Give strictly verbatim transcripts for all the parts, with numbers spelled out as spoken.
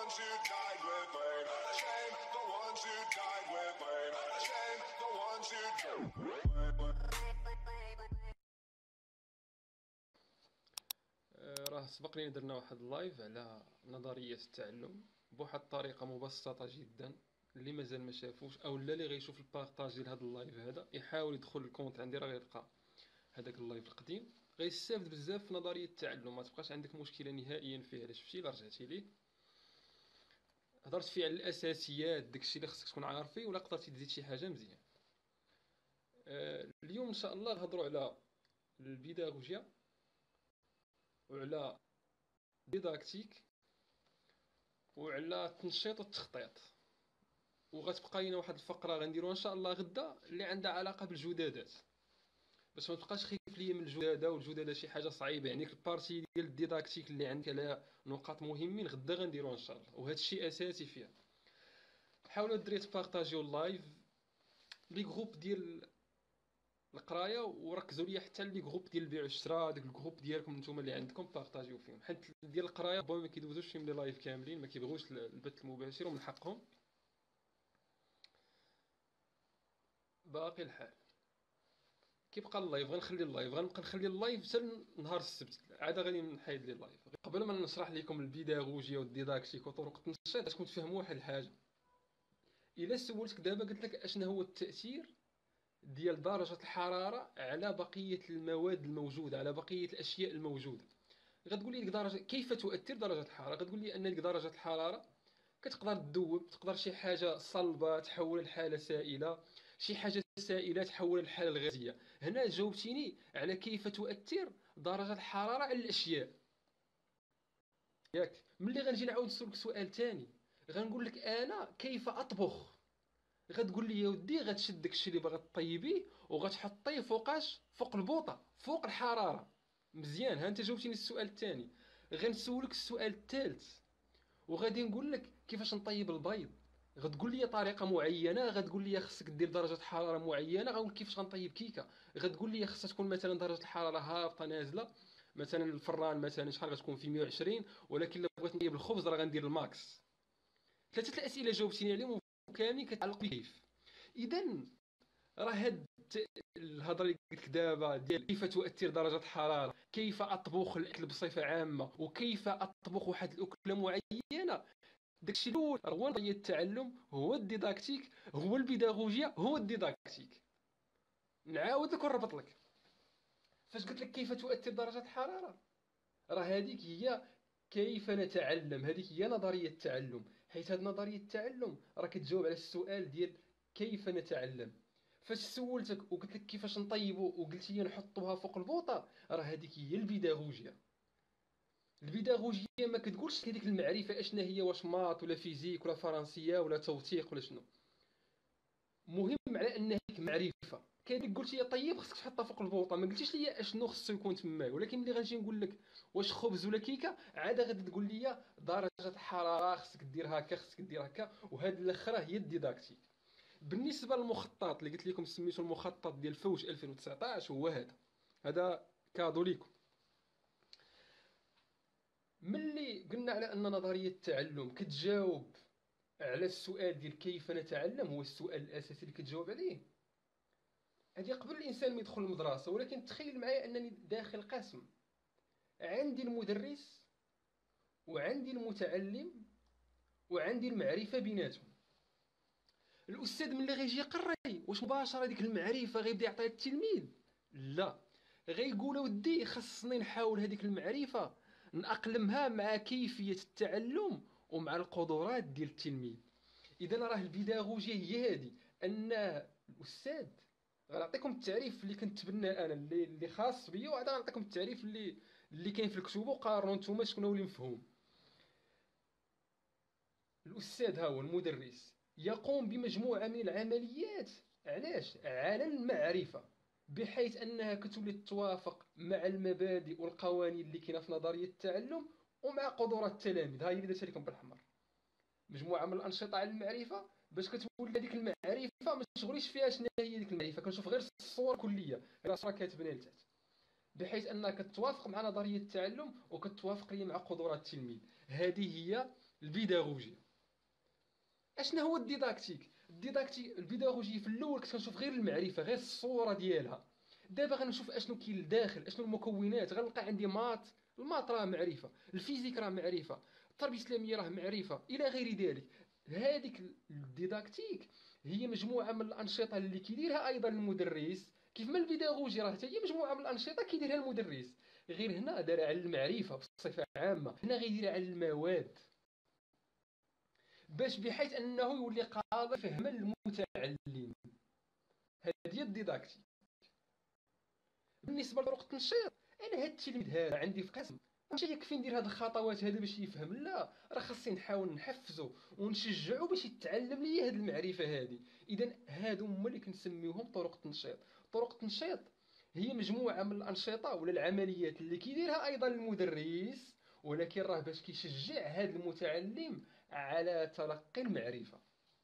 ones who died with blame. Shame the ones who died with blame. Shame the ones who راه سبق لي درنا واحد اللايف على نظريه التعلم بواحد الطريقه مبسطه جدا. اللي مازال ما شافوش او لا اللي غيشوف البارطاج ديال هذا اللايف هذا يحاول يدخل الكونت عندي راه غيلقى هذاك اللايف القديم، غيستافد بزاف في نظريه التعلم. ما تبقاش عندك مشكله نهائيا فيه. الا شفتي الا رجعتي ليه هضرت فيه على الاساسيات، داكشي اللي خصك تكون عارف فيه، ولا قدرتي تزيد شي حاجه مزيان. آه، اليوم ان شاء الله نهضروا على البيداغوجيا وعلى ديداكتيك وعلى التنشيط والتخطيط. وغتبقى لينا واحد الفقره غنديروها ان شاء الله غدا اللي عندها علاقه بالجدادات، باش ما تبقاش خايف ليا من الجداده. والجداده شي حاجه صعيبه، يعني البارتي ديال الديداكتيك اللي عندك على نقاط مهمين غدا غنديروها ان شاء الله، وهذا الشيء اساسي فيها. حاولوا الدراري تبارطاجيو اللايف لي جروب ديال القرايه، وركزوا ليا حتى لي جروب ديال البيع والشراء، داك الجروب ديالكم نتوما اللي عندكم بارطاجيو فيهم، حيت ديال القرايه ربما ما كيدوزوش فيهم لي لايف كاملين، ما كيبغوش البث المباشر ومن حقهم. باقي الحال كيبقى اللايف، غنخلي اللايف غنبقى نخلي اللايف حتى نهار السبت، عاد غادي نحيد لي اللايف. قبل ما نشرح لكم البيداغوجيا والديداكتيك وطرق التنشيط تكون تفهموا واحد الحاجه. الا سولتك دابا قلت لك اشنا هو التاثير ديال درجه الحراره على بقيه المواد الموجوده، على بقيه الاشياء الموجوده، غتقول لي ديك درجه كيف تؤثر درجه الحراره؟ غتقول لي ان ديك درجه الحراره كتقدر تذوب، تقدر شي حاجه صلبه تحول لحاله سائله، شي حاجه سائله تحول للحاله الغازيه. هنا جاوبتيني على كيف تؤثر درجه الحراره على الاشياء، ياك؟ ملي غنجي نعاود نسولك سؤال ثاني غنقول لك انا كيف اطبخ، غتقول لي يا ودي غتشد داكشي اللي باغا طيبيه وغتحطيه فوقاش؟ فوق البوطه، فوق الحراره. مزيان، ها انت جاوبتيني السؤال الثاني. غنسولك السؤال الثالث وغادي نقول لك كيفاش نطيب البيض، غتقول لي طريقه معينه، غتقول لي خصك دير درجه حراره معينه، غنقول كيفاش غنطيب كيكه، غتقول لي خصها تكون مثلا درجه الحراره هابطه نازله، مثلا الفران مثلا شحال غتكون في مية وعشرين، ولكن الا بغيت نطيب الخبز راه غندير الماكس. ثلاثه الاسئله جاوبتيني عليهم وكاملين كيتعلقوا بكيف. اذا راه هاد الهضره اللي قلت لك دابا ديال كيف تؤثر درجه الحراره، كيف اطبخ الاكل بصفه عامه، وكيف اطبخ واحد الاكله معينه، داكشي الاول هو نظريه التعلم، هو الديداكتيك، هو البيداغوجيا، هو الديداكتيك. نعاود لك ونربط لك. فاش قلت لك كيف تؤثر درجه الحراره، راه هذيك هي كيف نتعلم، هذيك هي نظريه التعلم، حيت هذه نظريه التعلم راه كتجاوب على السؤال ديال كيف نتعلم. فاش سولتك وقلت لك كيفاش نطيبوا وقلتي لي نحطوها فوق البوطه، راه هذيك هي البيداغوجيا. البيداغوجيا ما كتقولش هذيك المعرفه اشنا هي، واش مات ولا فيزيك ولا فرنسيه ولا توثيق ولا شنو. مهم على ان هذيك معرفه. كانك قلتي لي طيب خصك تحطها فوق البوطه، ما قلتيش لي اشنو خصو يكون تما. ولكن ملي غنجي نقول لك واش خبز ولا كيكه، عاد غادي تقول لي درجه الحراره خصك دير هكا، خصك دير هكا، وهاد الاخرى هي الديداكتيك. بالنسبه للمخطط اللي قلت لكم سميتو المخطط ديال فوج ألفين وتسعطاش، هو هذا هذا كادو ليكم. ملي قلنا على ان نظريه التعلم كتجاوب على السؤال ديال كيف نتعلم، هو السؤال الاساسي اللي كتجاوب عليه، هذه قبل الانسان ما يدخل المدرسه. ولكن تخيل معايا انني داخل قسم، عندي المدرس وعندي المتعلم وعندي المعرفه بيناتهم. الاستاذ ملي غيجي يقري واش مباشره ديك المعرفه غيبدا يعطيها للتلميذ؟ لا، غيقول ودي خصني نحاول هذيك المعرفه نأقلمها مع كيفيه التعلم ومع القدرات ديال التلميذ. اذا راه البيداغوجيا هي هذه، ان الاستاذ غنعطيكم التعريف اللي كنتبنى انا، اللي اللي خاص بيا، وعاد غنعطيكم التعريف اللي اللي كاين في الكتب، وقارنوا نتوما شكون هو اللي مفهوم. الاستاذ ها هو المدرس يقوم بمجموعه من العمليات، علاش؟ على المعرفه، بحيث انها كتولي تتوافق مع المبادئ والقوانين اللي كاينه في نظريه التعلم ومع قدرات التلاميذ. ها هي اللي درت لكم بالحمر، مجموعه من الانشطه على المعرفه، باش كتولي هذيك المعرفه ما تشغليش فيها شنو هي ديك المعرفه، كنشوف غير الصور كليه، غير صوره كاتبينها لتحت، بحيث انها كتوافق مع نظريه التعلم وكتوافق لي مع قدرات التلميذ. هذه هي البيداغوجيا. اشنا هو الديداكتيك؟ الديداكتيك البيداغوجيا في الاول كنت كنشوف غير المعرفه، غير الصوره ديالها. دابا غنشوف اشنو كاين لداخل، اشنو المكونات. غنلقى عندي مات، المات راه معرفه، الفيزيك راه معرفه، التربيه الاسلاميه راه معرفه، الى غير ذلك. هذيك الديداكتيك هي مجموعه من الانشطه اللي كيديرها ايضا المدرس، كيف ما البيداغوجيا راه حتى هي مجموعه من الانشطه كيديرها المدرس، غير هنا دار على المعرفه بصفه عامه، هنا غيدير على المواد، باش بحيث انه يولي قادر يفهم المتعلم. هذه هي الديداكتيك. بالنسبه لطرق التنشيط، انا هاد التلميذ هذا عندي في قسم ماشي يكفي ندير هاد الخطوات هذه باش يفهم، لا، راه خاصني نحاول نحفزه ونشجعه باش يتعلم لي هاد المعرفه هذه. اذا هادو هما اللي كنسميوهم طرق التنشيط. طرق التنشيط هي مجموعه من الانشطه ولا العمليات اللي كيديرها ايضا المدرس، ولكن راه باش كيشجع هاد المتعلم على تلقي المعرفه.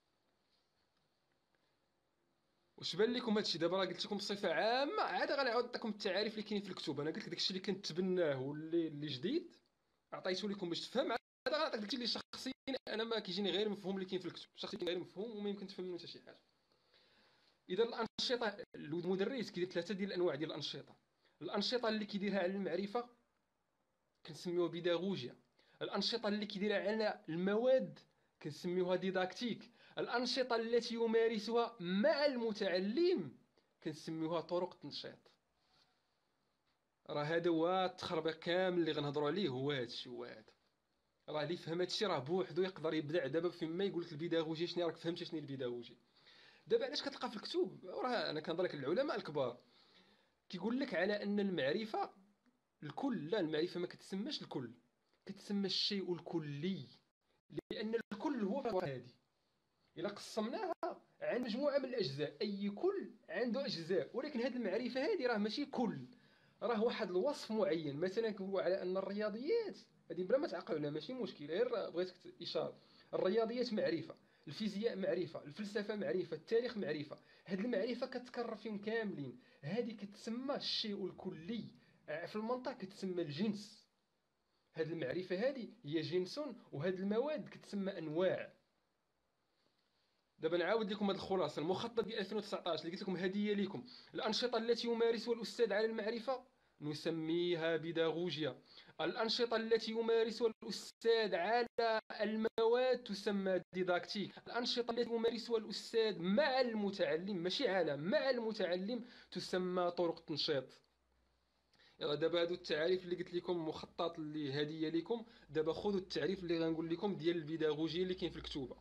واش بان لكم هادشي؟ دابا راه قلت لكم بصفه عامه، عاد غنعاود نعطيكم التعاريف اللي كاينين في الكتب. انا قلت لك داكشي اللي كنتبناه واللي اللي جديد عطيته لكم باش تفهم، عاد غنعطيك داكشي اللي شخصيا انا ما كيجيني غير مفهوم اللي كاين في الكتب، شخصيا غير مفهوم وما يمكن تفهم منه حتى شي حاجه. اذا الانشطه، المدرس كيدير ثلاثه ديال الانواع ديال الانشطه. الانشطه اللي كيديرها على المعرفه كنسميوها بيداغوجيا. الانشطه اللي كيديرها على المواد كنسميوها ديداكتيك. الانشطه التي يمارسها مع المتعلم كنسميوها طرق التنشيط. راه هذا هو التخربيق كامل اللي غنهضروا عليه، هو هادشي هو هذا. راه اللي فهم هادشي راه بوحدو يقدر يبدع دابا فيما يقول لك البيداغوجيا. شنو راك فهمت شنو هي البيداغوجيا؟ دابا علاش كتلقى في الكتب، راه انا كنهضر لك العلماء الكبار كيقول لك على ان المعرفه الكل، لا، المعرفه ما كتسماش الكل، كتسمى الشيء الكلي، لان الكل هو هذه. الا قسمناها عن مجموعه من الاجزاء، اي كل عنده اجزاء، ولكن هذه المعرفه هذه راه ماشي كل، راه واحد الوصف معين. مثلا كنقولوا على ان الرياضيات هذه بلا ما تعقلوا عليها ماشي مشكل، غير بغيتك اشاره. الرياضيات معرفه، الفيزياء معرفه، الفلسفه معرفه، التاريخ معرفه. هذه المعرفه كتكرر فيهم كاملين، هذه كتسمى الشيء الكلي. في المنطق كتسمى الجنس. هذه المعرفه هذه هي جنس، وهذه المواد كتسمى انواع. دابا نعاود لكم هذه الخلاصه. المخطط ديال ألفين وتسعطاش اللي قلت لكم هديه لكم: الانشطه التي يمارسها الاستاذ على المعرفه نسميها بيداغوجيا. الانشطه التي يمارسها الاستاذ على المواد تسمى ديداكتيك. الانشطه التي يمارسها الاستاذ مع المتعلم، ماشي على، مع المتعلم، تسمى طرق التنشيط. يلا دابا هادو التعاريف اللي قلت لكم، مخطط اللي هديه لكم. دابا خذوا التعريف اللي غنقول لكم ديال البيداغوجيا اللي كاين في الكتوبه.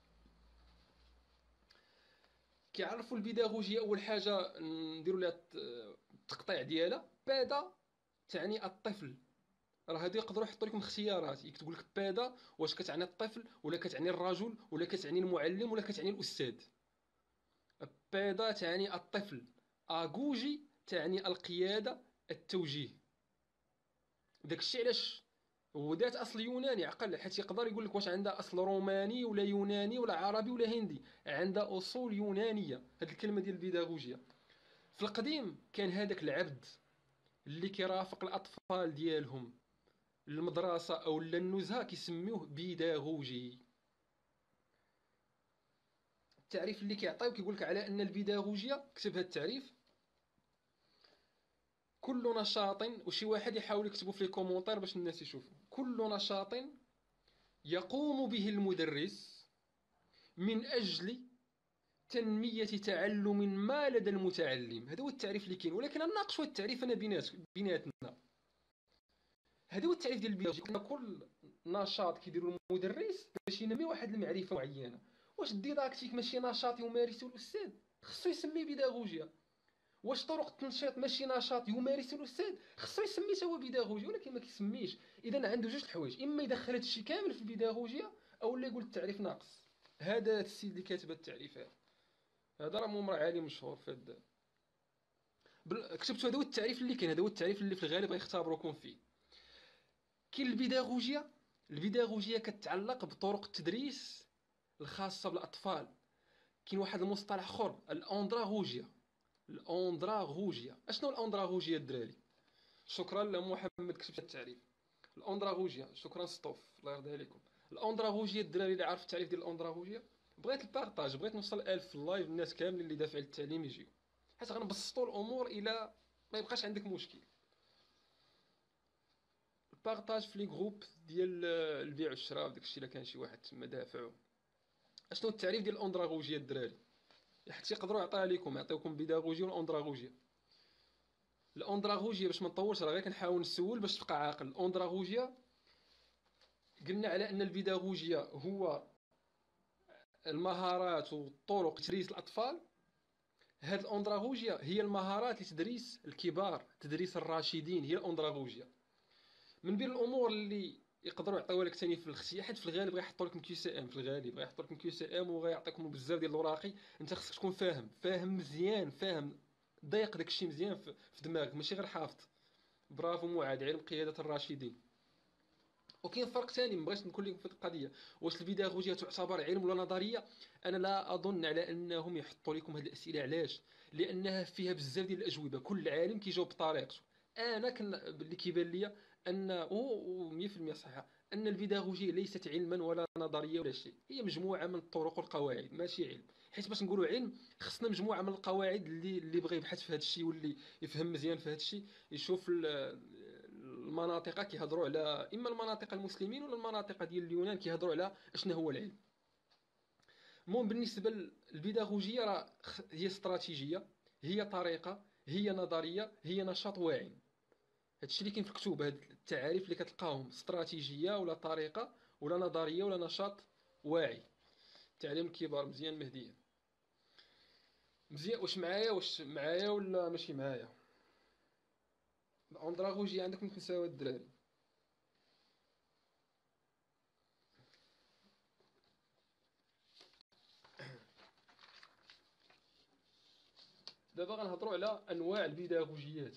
كيعرفوا البيداغوجيا اول حاجه نديروا لها التقطيع ديالها. بادا تعني الطفل، راه هادو يقدروا يحطوا لكم اختيارات، يكتبوا لك بادا واش كتعني الطفل ولا كتعني الرجل ولا كتعني المعلم ولا كتعني الاستاذ. بادا تعني الطفل، اغوجي تعني القياده، التوجيه. داكشي علاش هو ذات اصل يوناني عقل، حيت يقدر يقول لك واش عندها اصل روماني ولا يوناني ولا عربي ولا هندي، عندها اصول يونانيه. هذه الكلمه ديال البيداغوجيا في القديم كان هذاك العبد اللي كيرافق الاطفال ديالهم للمدرسه او للنزهه كيسميوه بيداغوجي. التعريف اللي كيعطيو كيقول لك على ان البيداغوجيا، كتب هذا التعريف: كل نشاط، وشي واحد يحاول يكتبوا في لي كومونتير باش الناس يشوفوا: كل نشاط يقوم به المدرس من أجل تنمية تعلم ما لدى المتعلم. هذا هو التعريف اللي كاين، ولكن نناقشوا هذا التعريف انا بينات بيناتنا. هذا هو التعريف ديال البيداغوجيا. كل نشاط كيديروا المدرس باش ينمي واحد المعرفه معينه. واش الديداكتيك ماشي نشاط يمارسه الاستاذ؟ خصو يسميه بيداغوجيا. واش طرق التنشيط ماشي نشاط يمارسه الاستاذ؟ خصو يسميه هو بيداغوجيا، ولكن ما كيسميش. اذا عنده جوج الحوايج: اما يدخل هذا الشيء كامل في البيداغوجيا، او لا يقول التعريف ناقص. هذا السيد اللي كاتب التعريف هذا هذا راه ممر عالي مشهور في هذا بل... كتبتو. هذا هو التعريف اللي كاين، هذا هو التعريف اللي في الغالب غيختبروكم فيه. كاين البيداغوجيا. البيداغوجيا كتعلق بطرق التدريس الخاصه بالاطفال. كاين واحد المصطلح اخر: الاندراغوجيا. الاندراغوجيا، اشنو الاندراغوجيا الدراري؟ شكرا لمحمد كتب التعريف. الاندراغوجيا، شكرا سطوف، الله يرضي عليكم. الاندراغوجيا الدراري اللي عارف التعريف ديال الاندراغوجيا، بغيت البارطاج، بغيت نوصل الف في اللايف الناس كاملين اللي دافع التعليم يجيو، حيت غنبسطوا الامور الى ما يبقاش عندك مشكل. البارطاج في لي جروب ديال البيع والشراء وداك الشيء، الا كان شي واحد تما دافعو. اشنو التعريف ديال الاندراغوجيا الدراري؟ حيت يقدروا يعطيها لكم، يعطيوكم بيداغوجيا والاندراغوجيا. الاندراغوجيا باش ما نطولش راه غير كنحاول نسول باش تبقى عاقل. الاندراغوجيا قلنا على ان البيداغوجيا هو المهارات والطرق تدريس الاطفال. هاد الاندراغوجيا هي المهارات لتدريس الكبار، تدريس الراشدين، هي الاندراغوجيا. من بين الامور اللي يقدروا يعطيوها لك ثاني في الاختيار، حيت في الغالب غيحطوا لكم كيو سي ام، في الغالب غيحطوا لكم كيو سي ام وغيعطيكم بزاف ديال الاوراقي. انت خصك تكون فاهم فاهم مزيان، فاهم ضيق داكشي مزيان في في دماغك، ماشي غير حافظ. برافو معاذ، علم قياده الراشدين. وكاين فرق ثاني ما بغيتش نقول لكم في القضيه، واش البيداغوجيا تعتبر علم ولا نظريه؟ انا لا اظن على انهم يحطوا لكم هذه الاسئله. علاش؟ لانها فيها بزاف ديال الاجوبه، كل عالم كيجاوب بطريقته. انا كن اللي كيبان لي انه مية في المية صحيح ان البيداغوجيا ليست علما ولا نظريه ولا شيء، هي مجموعه من الطرق والقواعد ماشي علم. حيت باش نقولوا علم خصنا مجموعه من القواعد. اللي اللي بغى يبحث في هذا الشيء واللي يفهم مزيان في هذا الشيء يشوف المناطق كيهضروا على اما المناطق المسلمين ولا المناطق ديال اليونان كيهضروا على اشنا هو العلم. المهم بالنسبه للبيداغوجيه راه هي استراتيجيه، هي طريقه، هي نظريه، هي نشاط واعي. هادشي اللي كاين في الكتب، هاد التعاريف اللي كتلقاهم استراتيجيه ولا طريقه ولا نظريه ولا نشاط واعي. تعليم الكبار مزيان مهديا. مزيان، واش معايا واش معايا ولا ماشي معايا؟ الاندراغوجيه عندكم تنساو الدراري. دابا غنهضروا على انواع البيداغوجيات.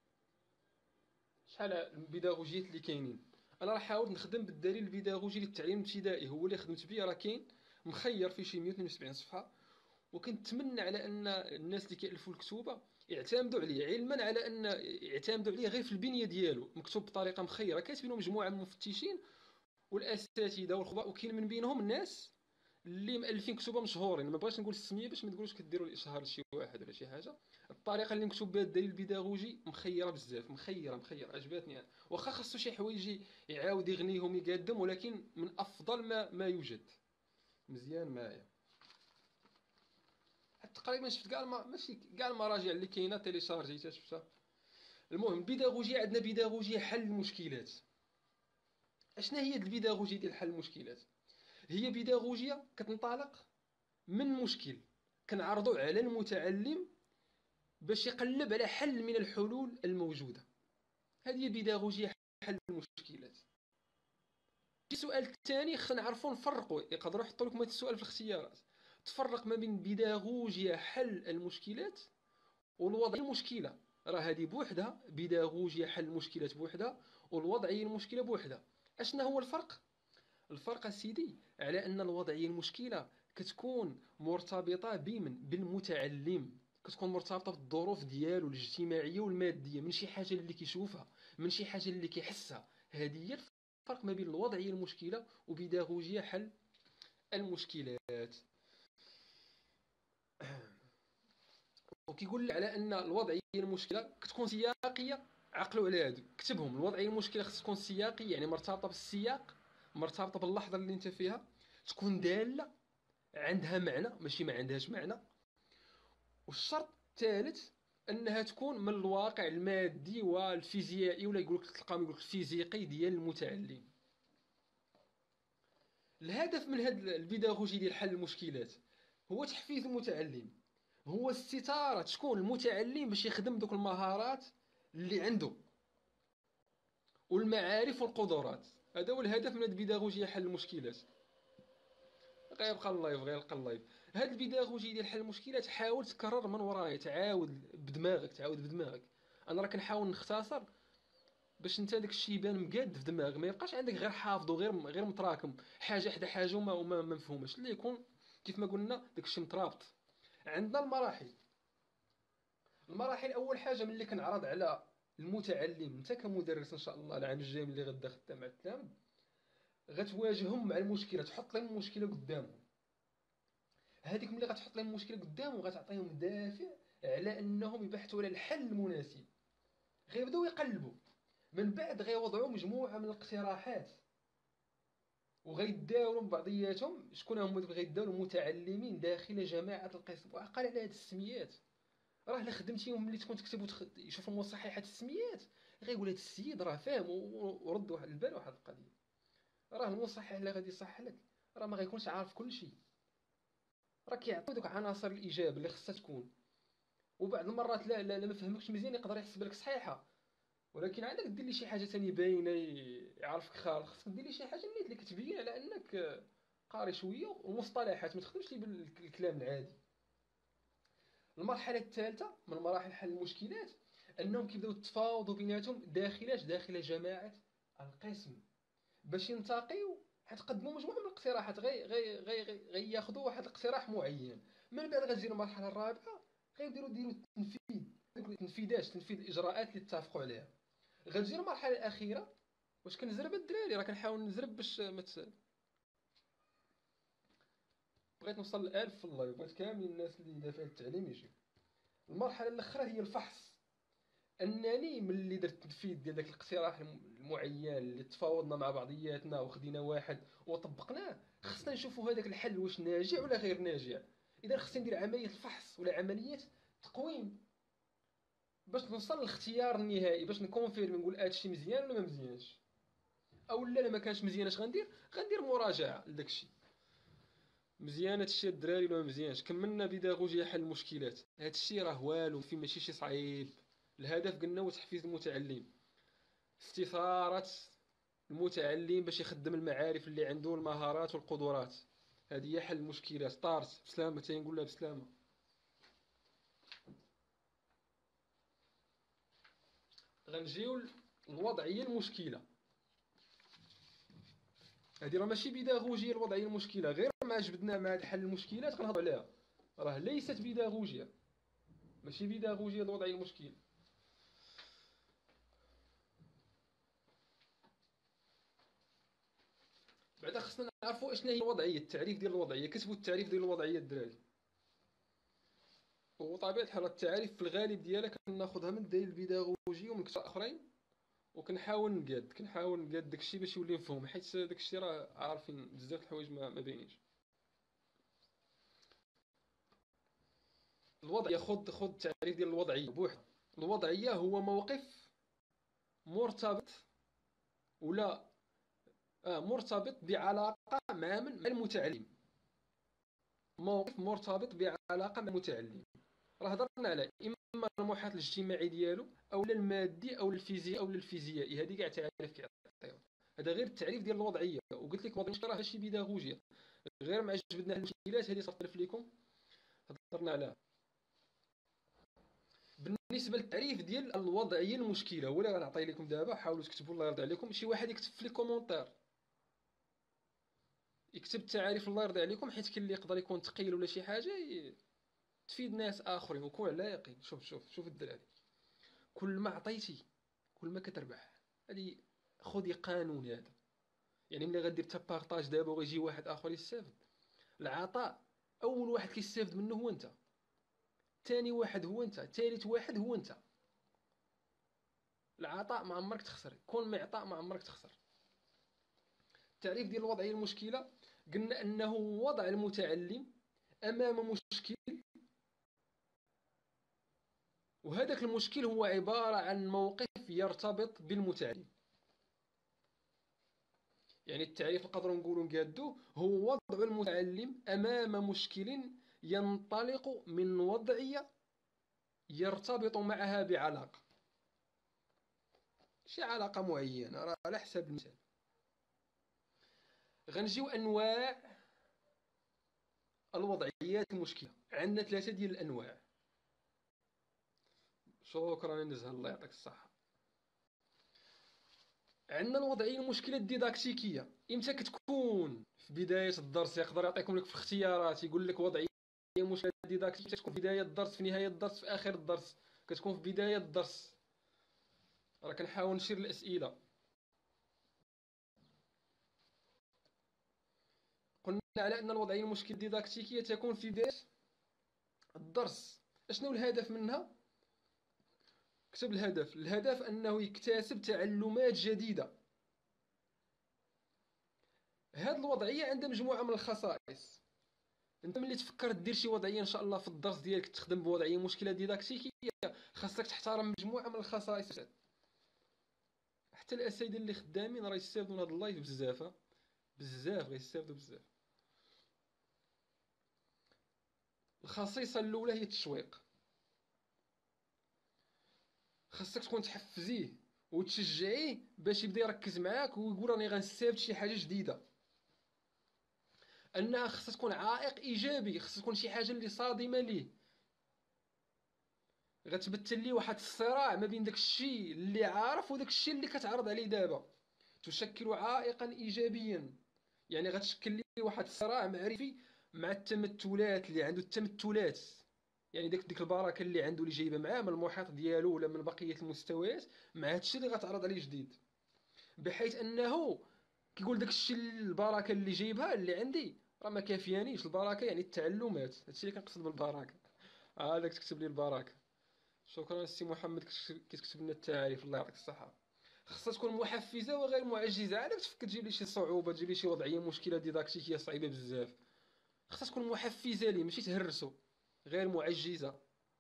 شحال البيداغوجيات اللي كاينين. انا راح نحاول نخدم بالدليل البيداغوجي للتعليم الابتدائي، هو اللي خدمت به، راه كاين مخير في شي مية واثنين وسبعين صفحه. وكنتمنى على ان الناس اللي كيالفوا الكتوبه يعتمدوا عليه، علما على ان يعتمدوا عليه غير في البنيه ديالو، مكتوب بطريقه مخيره، كاتبينه مجموعه من المفتشين والاساتذه والخبراء، وكاين من بينهم الناس اللي مؤلفين كتبه مشهورين. ما بغيتش نقول السميه باش ما تقولوش كديروا الاشهار لشي واحد ولا شي حاجه. الطريقه اللي مكتوب بها الدليل البيداغوجي مخيره بزاف، مخيره مخيره عجباتني أنا. واخا خاصو شي حوايج يعاود يغنيهم يقدم، ولكن من افضل ما ما يوجد. مزيان معايا. حتى تقريبا شفت كاع الم... ماشي كاع المراجع اللي كاينه تيليشارجيتها شفتها. المهم البيداغوجيا، عندنا بيداغوجيا حل المشكلات. اشنا هي البيداغوجيا ديال حل المشكلات؟ هي بيداغوجيا كتنطلق من مشكل كنعرضوا على المتعلم باش يقلب على حل من الحلول الموجودة. هذه بيداغوجيا حل المشكلات. في سؤال ثاني خصنا نعرفوا نفرقوا، يقدروا يحطوا لكم هذا السؤال في الاختيارات. تفرق ما بين بيداغوجيا حل المشكلات والوضع المشكلة. راه هذه بوحدها بيداغوجيا حل المشكلات بوحدها، والوضعية المشكلة بوحدها. اشنا هو الفرق؟ الفرق سيدي على ان الوضعية المشكلة كتكون مرتبطة بمن؟ بالمتعلم، كتكون مرتبطة بالظروف ديالو الاجتماعية والمادية، من شي حاجة اللي كيشوفها، من شي حاجة اللي كيحسها. هذه هي الفرق ما بين الوضعية المشكلة وبيداغوجية حل المشكلات. وكيقول على ان الوضعية المشكلة كتكون سياقية. عقلوا على هادو، كتبهم. الوضعية المشكلة خص تكون سياقية، يعني مرتبطة بالسياق، مرتبطة باللحظة اللي انت فيها، تكون دالة، عندها معنى ماشي ما عندهاش معنى. والشرط الثالث انها تكون من الواقع المادي والفيزيائي، ولا يقول لك تلقاهم يقول لك الفيزيقي ديال المتعلم. الهدف من هذا البيداغوجي ديال حل المشكلات هو تحفيز المتعلم، هو استثارة تكون المتعلم باش يخدم دوك المهارات اللي عنده والمعارف والقدرات. هذا هو الهدف من البيداغوجيا حل المشكلات. غيبقى اللايف غيلقى اللايف. هاد البيداغوجي ديال حل المشكلات حاول تكرر من ورايا، تعاود بدماغك، تعاود بدماغك. انا راه كنحاول نختصر باش انت داك الشيء يبان مقاد في دماغك، ما يبقاش عندك غير حافظ وغير غير متراكم حاجه حدا حاجه وما وما ما مفهومش، اللي يكون كيف ما قلنا داك الشيء مترابط. عندنا المراحل. المراحل اول حاجه ملي كنعرض على المتعلم انت كمدرس ان شاء الله العام الجاي ملي غدا خدام مع التلاميذ، غتواجههم مع المشكله، تحط لهم المشكله قدامهم. هذيك ملي غتحط لهم المشكله قدامهم غتعطيهم دافع على انهم يبحثوا على الحل المناسب. غيبداو يقلبوا، من بعد غيوضعوا مجموعه من الاقتراحات وغيداولوا من بعضياتهم. شكون هما دوك غيداولوا؟ متعلمين داخل جماعه القسم. وعقل على هاد السميات، راه الا خدمتيهم ملي تكون تكتب وتخ... يشوفوا مصححات السميات غيقول هاد السيد راه فاهم و- ورد واحد البال واحد القضيه. راه المصحح اللي غادي يصحح لك راه ما غيكونش عارف كل شيء، راه كيعطيو دوك عناصر الاجابه اللي خصها تكون. وبعض المرات لا لا, لا ما فهمكش مزيان يقدر يحسب لك صحيحه، ولكن عندك دير لي شي حاجه ثاني باينه ي- يعرفك خالص. خصك دير لي شي حاجه نيت اللي كتبين على انك قاري شويه، والمصطلحات ما تخدمش لي بالكلام العادي. المرحله الثالثه من مراحل حل المشكلات انهم كيبداو يتفاوضوا بيناتهم داخل داخل جماعه القسم باش ينتقيو. حتقدموا مجموعه من الاقتراحات، غي غي غي غي, غي ياخذوا واحد الاقتراح معين. من بعد غتجي المرحله الرابعه، غيديروا ديروا التنفيذ، التنفيذات تنفيذ الاجراءات اللي اتفقوا عليها. غتجي المرحله الاخيره. واش كنزرب الدراري؟ راه كنحاول نزرب باش ما مت... بغيت نوصل لألف في اللايف، بغيت كامل الناس اللي دافعين التعليم يجيو. المرحله الاخرى هي الفحص. انني ملي درت التنفيذ ديال داك الاقتراح المعين اللي تفاوضنا مع بعضياتنا وخدينا واحد وطبقناه، خصنا نشوفوا هذاك الحل واش ناجع ولا غير ناجع. اذا خصني ندير عمليه الفحص ولا عمليه تقويم باش نوصل للاختيار النهائي، باش نكونفيرم نقول هادشي مزيان ولا ما مزيانش. او لا ما كانش مزيان اش غندير؟ غندير مراجعه لداكشي. مزيان هادشي الدراري ولا ما مزيانش؟ كملنا بيداغوجيا حل المشكلات. هادشي راه والو في ماشي شي صعيب. الهدف قلنا هو تحفيز المتعلم، استثارة المتعلم باش يخدم المعارف اللي عنده، المهارات والقدرات. هذه هي حل المشكلات. طارت بسلامة، تينقول لها بسلامة. غنجيو للوضعية المشكلة. هذه راه ماشي بيداغوجية الوضعية المشكلة، غير ما جبدنا مع حل المشكلات كنهضروا عليها. راه ليست بيداغوجية، ماشي بيداغوجية الوضعية المشكلة. بعدا خصنا نعرفوا اشنا هي الوضعية، التعريف ديال الوضعية. كتبوا التعريف ديال الوضعية الدراري. وطبيعة الحال التعاريف في الغالب ديالها كناخذها من الدليل البيداغوجي ومن كتب اخرين، وكنحاول نقاد كنحاول نقاد داكشي باش يولي مفهوم، حيت داكشي راه عارفين بزاف د الحوايج ما, ما باينينش. الوضعية، خذ خذ التعريف ديال الوضعية بوحدها. الوضعية هو موقف مرتبط ولا آه مرتبط بعلاقة مع من مع المتعلم. موقف مرتبط بعلاقة مع المتعلم. راه هضرنا على اما المحيط الاجتماعي ديالو او المادي او الفيزيائي او الفيزيائي. هذه كاع تعريف كيعطيو. هذا غير التعريف ديال الوضعيه. وقلت لك الوضعيه راه ماشي بيداغوجيا، غير مع جبدنا المشكلات هذه صرت لكم هضرنا عليها. بالنسبه للتعريف ديال الوضعيه المشكله هو اللي غنعطي لكم دابا. حاولوا تكتبوا الله يرضي عليكم. شي واحد يكتب في لي كومونتير، يكتب التعاريف الله يرضي عليكم، حيت كاين اللي يقدر يكون ثقيل ولا شي حاجه تفيد ناس اخرين. وكون على يقين. شوف شوف شوف الدراري، كل ما عطيتي كل ما كتربح. هذه خذي قانون هذا. يعني ملي غدير تا بارطاج دابا وغيجي واحد اخر يستافد، العطاء اول واحد كيستافد منه هو انت، ثاني واحد هو انت، ثالث واحد هو انت. العطاء ما عمرك تخسر، كون معطاء ما عمرك تخسر. التعريف ديال الوضعيه المشكله قلنا انه وضع المتعلم امام مشكل، وهذاك المشكل هو عباره عن موقف يرتبط بالمتعلم. يعني التعريف نقدروا نقولوا نقادو هو وضع المتعلم امام مشكل ينطلق من وضعيه يرتبط معها بعلاقه، شي علاقه معينه راه على حسب المثال. غنجيو انواع الوضعيات المشكله. عندنا ثلاثه ديال الانواع. شكرا نزهه، الله يعطيك الصحه. عندنا الوضعيه المشكله الديداكتيكيه. امتى كتكون؟ في بدايه الدرس. يقدر يعطيكم لك في الاختيارات يقول لك وضعيه مشكله ديداكتيكيه تكون في بدايه الدرس، في نهايه الدرس، في اخر الدرس. كتكون في بدايه الدرس. راه كنحاول نشير الاسئله. قلنا على أن الوضعية المشكلة الديداكتيكية تكون في بداية الدرس. أشنو الهدف منها؟ كتب الهدف. الهدف أنه يكتسب تعلمات جديدة. هذه الوضعية عندها مجموعة من الخصائص. انت ملي تفكر دير شي وضعيه ان شاء الله في الدرس ديالك تخدم بوضعيه مشكله ديداكتيكيه، خاصك تحترم مجموعه من الخصائص. حتى الاساتذه اللي خدامين راه يستافدوا من هذا اللايف بزاف، بزاف غيستافدوا بزاف. الخصيصه الاولى هي التشويق. خاصك تكون تحفزيه وتشجعيه باش يبدا يركز معاك ويقول راني غنستافد شي حاجه جديده. انها خاصها تكون عائق ايجابي، خاصها تكون شي حاجه اللي صادمه ليه، غتبتل ليه واحد الصراع ما بين داك الشيء اللي عارف وداك الشيء اللي كتعرض عليه دابا. تشكل عائقا ايجابيا، يعني غتشكل ليه واحد الصراع معرفي مع التمثلات اللي عنده. التمثلات يعني داك ديك البركه اللي عنده اللي جايبه معاه من المحيط ديالو ولا من بقيه المستويات مع هادشي اللي غتعرض عليه جديد، بحيث انه كيقول داك الشيء البركه اللي جايبها اللي عندي راه ما كافيانيش. البركه يعني التعلمات، هادشي اللي كنقصد بالبركه. هذاك تكتب لي البركه. شكرا السي محمد كتكتب لنا التعاريف، الله يعطيك الصحة. خاصها تكون محفزة وغير معجزة. علاش تفكر تجيب لي شي صعوبة، تجيب لي شي وضعية مشكلة ديداكتيكية صعيبة بزاف؟ خاصها تكون محفزة ليه ماشي تهرسو، غير معجزة.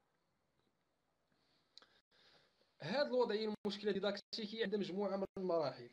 هاد الوضعية المشكلة ديداكتيكية عندها مجموعة من المراحل.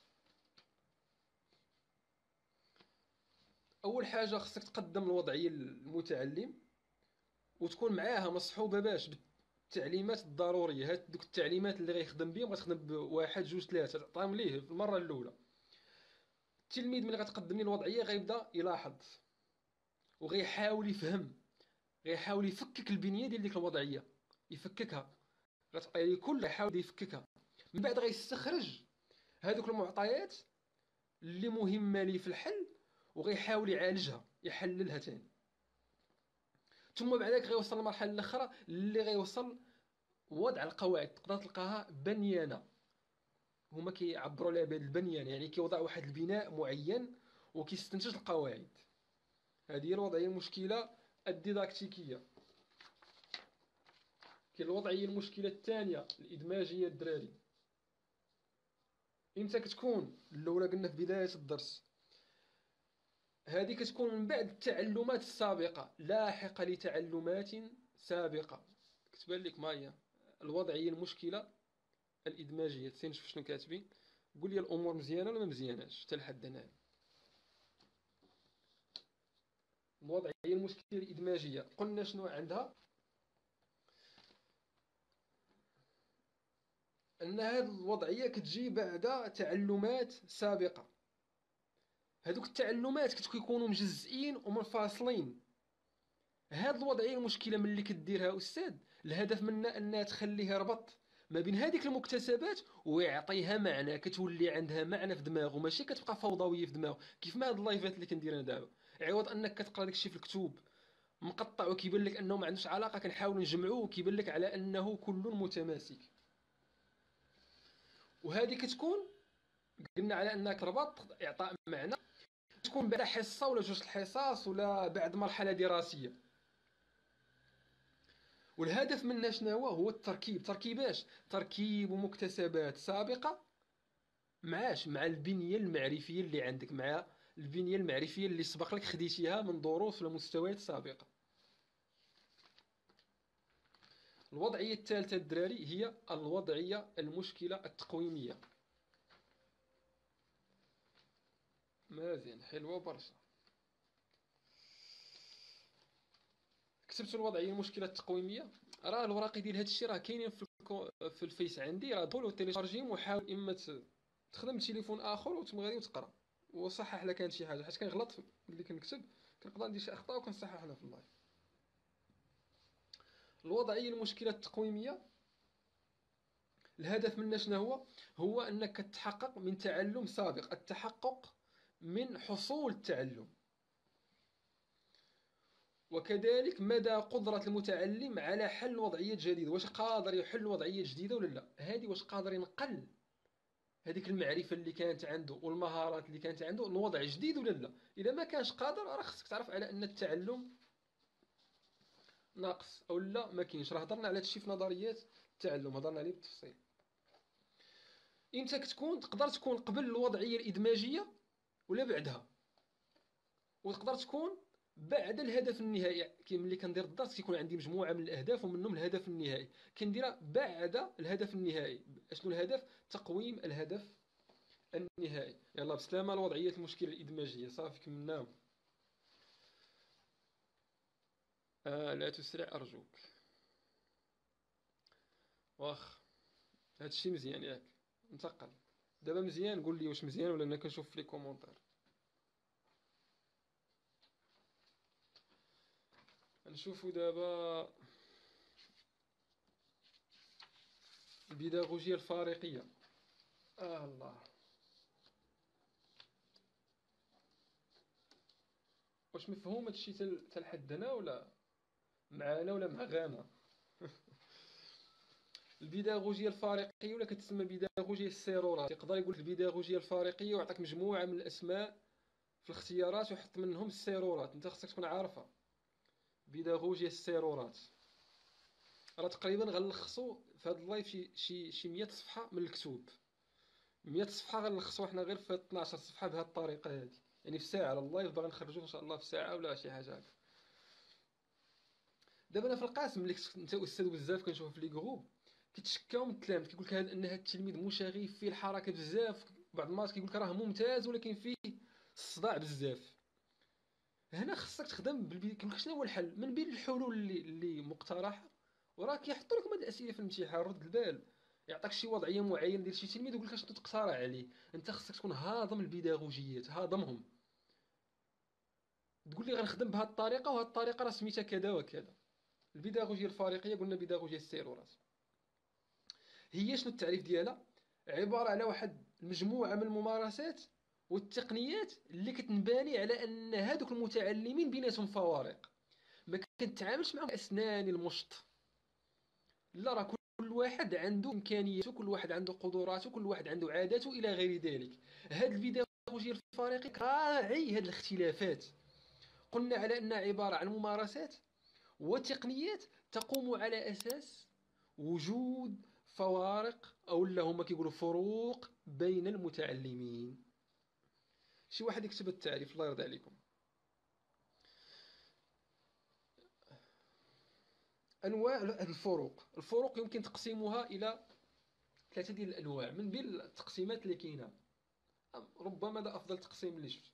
أول حاجة خاصك تقدم الوضعية للمتعلم وتكون معاها مصحوبة باش التعليمات الضروريه. هاد دوك التعليمات اللي غيخدم بهم غتخدم بواحد جوج ثلاثه تعطيهم ليه في المره الاولى. التلميذ ملي غتقدم ليه الوضعيه غيبدا يلاحظ وغيحاول يفهم، غيحاول يفكك البنيه ديال ديك الوضعيه، يفككها. غتعطي ليه كل يحاول يفككها، من بعد غيستخرج هذوك المعطيات اللي مهمه ليه في الحل وغيحاول يعالجها، يحللها ثاني. ثم بعد ذلك غيوصل للمرحله الاخرى اللي غيوصل وضع القواعد. تقدر تلقاها بنيانه، هما كيعبروا عليها بهذا البنيان، يعني كيوضع واحد البناء معين وكيستنتج القواعد. هذه هي الوضعيه المشكله الديداكتيكيه. كاين الوضعيه المشكله الثانيه الادماجيه الدراري. امتى كتكون؟ الاولى قلنا في بدايه الدرس، هذه كتكون من بعد التعلمات السابقه، لاحقه لتعلمات سابقه. كتبان لك ما هي الوضعيه المشكله الادماجيه؟ تسين نشوف شنو كاتبين. قول لي الامور مزيانه ولا ما مزياناش حتى لحد هنا. الوضعيه المشكله الادماجيه قلنا شنو عندها؟ ان هذه الوضعيه كتجي بعد تعلمات سابقه. هذوك التعلمات كيكونوا مجزئين ومنفصلين. هذه الوضعيه المشكله ملي كديرها استاذ الهدف منها انها تخليها ربط ما بين هذيك المكتسبات ويعطيها معنى، كتولي عندها معنى في دماغه، ماشي كتبقى فوضويه في دماغه كيف ما هاد اللايفات اللي كندير انا دابا. عوض انك كتقرا داكشي في الكتب مقطع وكيبان لك انه ما عندوش علاقه، كنحاولوا نجمعوه وكيبان لك على انه كل متماسك. وهذه كتكون قلنا على انها تربط اعطاء معنى، تكون بعد حصه ولا جوج الحصص ولا بعد مرحله دراسيه. والهدف منها شنو هو؟ هو التركيب. تركيباش؟ تركيب مكتسبات سابقه معاش مع البنيه المعرفيه اللي عندك، مع البنيه المعرفيه اللي سبق لك خديتيها من دروس ولا مستويات سابقه. الوضعيه الثالثه الدراري هي الوضعيه المشكله التقويميه. مزيان، حلوه برشا. كتبت الوضعيه المشكله التقويميه. راه الوراقي ديال هادشي راه كاينين في الكو... في الفيس عندي، راه دخل وتيليشارجيهم وحاول اما تخدم بتليفون اخر وتم غادي وتقرا وصحح لك كانت شي حاجه، حيت كنغلط ملي كنكتب كنقدر ندير شي اخطاء وكنصحح انا في اللايف. الوضعيه المشكله التقويميه الهدف منها شنو هو؟ هو انك تتحقق من تعلم سابق، التحقق من حصول التعلم، وكذلك مدى قدرة المتعلم على حل وضعية جديدة. واش قادر يحل وضعية جديدة ولا لا؟ هذه واش قادر ينقل هذيك المعرفه اللي كانت عنده والمهارات اللي كانت عنده الوضع جديد ولا لا. اذا ما كانش قادر راه خصك تعرف على ان التعلم ناقص او لا ما كاينش. راه هضرنا على هادشي في نظريات التعلم، هضرنا عليه بالتفصيل. انت كتكون تقدر تكون قبل الوضعيه الادماجيه ولا بعدها، وتقدر تكون بعد الهدف النهائي. كي ملي كندير الدرس كيكون عندي مجموعه من الاهداف ومنهم الهدف النهائي، كنديرها بعد الهدف النهائي. شنو الهدف؟ تقويم الهدف النهائي. يلا بسلامه لوضعيه المشكله الادماجيه. صافي كملناهم. آه لا تسرع ارجوك. واخ هادشي مزيان ياك، انتقل دابا مزيان. قول لي واش مزيان ولا انا كنشوف في لي كومونتير. نشوفوا دابا البيداغوجيا الفارقيه. آه الله، واش مفهوم هادشي تل تلحد هنا ولا معانا ولا مع غانا؟ البيداغوجيا الفارقيه ولا كتسمى بيداغوجيا السيرورات. يقدر يقول لك البيداغوجيا الفارقيه ويعطيك مجموعه من الاسماء في الاختيارات ويحط منهم السيرورات. انت خصك تكون عارفها. بيداغوجيا السيرورات راه تقريبا غنلخصوا في هذا اللايف شي شي شي مية صفحه من الكتب. مية صفحه غنلخصوا حنا غير في اثناش صفحه بهذه الطريقه هذه. يعني في ساعه على اللايف باغي نخرجوه ان شاء الله في ساعه ولا شي حاجه هكا. دابا انا في القسم ملي كنت انت استاذ بزاف كنشوف في لي جروب كيتشكاو من التلاميذ، كيقول لك هذا ان هذا التلميذ مشاغب فيه الحركه بزاف. بعض المرات كيقول لك راه ممتاز ولكن فيه الصداع بزاف. هنا خصك تخدم بالبي... كيقول لك شنو هو الحل من بين الحلول اللي اللي مقترحه. وراه كيحطوا لكم هاد الاسئله في الامتحان. رد البال، يعطيك شي وضعيه معينه ديال شي تلميذ ويقول لك شنو تقترح عليه. انت خصك تكون هاضم البيداغوجيات، هاضمهم. تقول لي غنخدم بهذه الطريقه وهذه الطريقه راه سميتها كذا وكذا. البيداغوجيا الفارقيه قلنا بيداغوجيا السيرورات. هي شنو التعريف ديالها؟ عباره على واحد المجموعه من الممارسات والتقنيات اللي كتنباني على ان هادوك المتعلمين بيناتهم فوارق. ما كنتعاملش معهم اسنان المشط، لا، راه كل واحد عنده امكانياته، كل واحد عنده قدراته، كل واحد عنده عاداته الى غير ذلك. هاد البيداغوجيا الفارقه راعي هاد الاختلافات. قلنا على انها عباره عن ممارسات وتقنيات تقوم على اساس وجود فوارق او لا هما كيقولوا فروق بين المتعلمين. شي واحد يكتب التعريف الله يرضي عليكم. انواع الفروق. الفروق يمكن تقسيمها الى ثلاثه ديال الانواع من بين التقسيمات اللي كاينه. ربما هذا افضل تقسيم اللي شفت.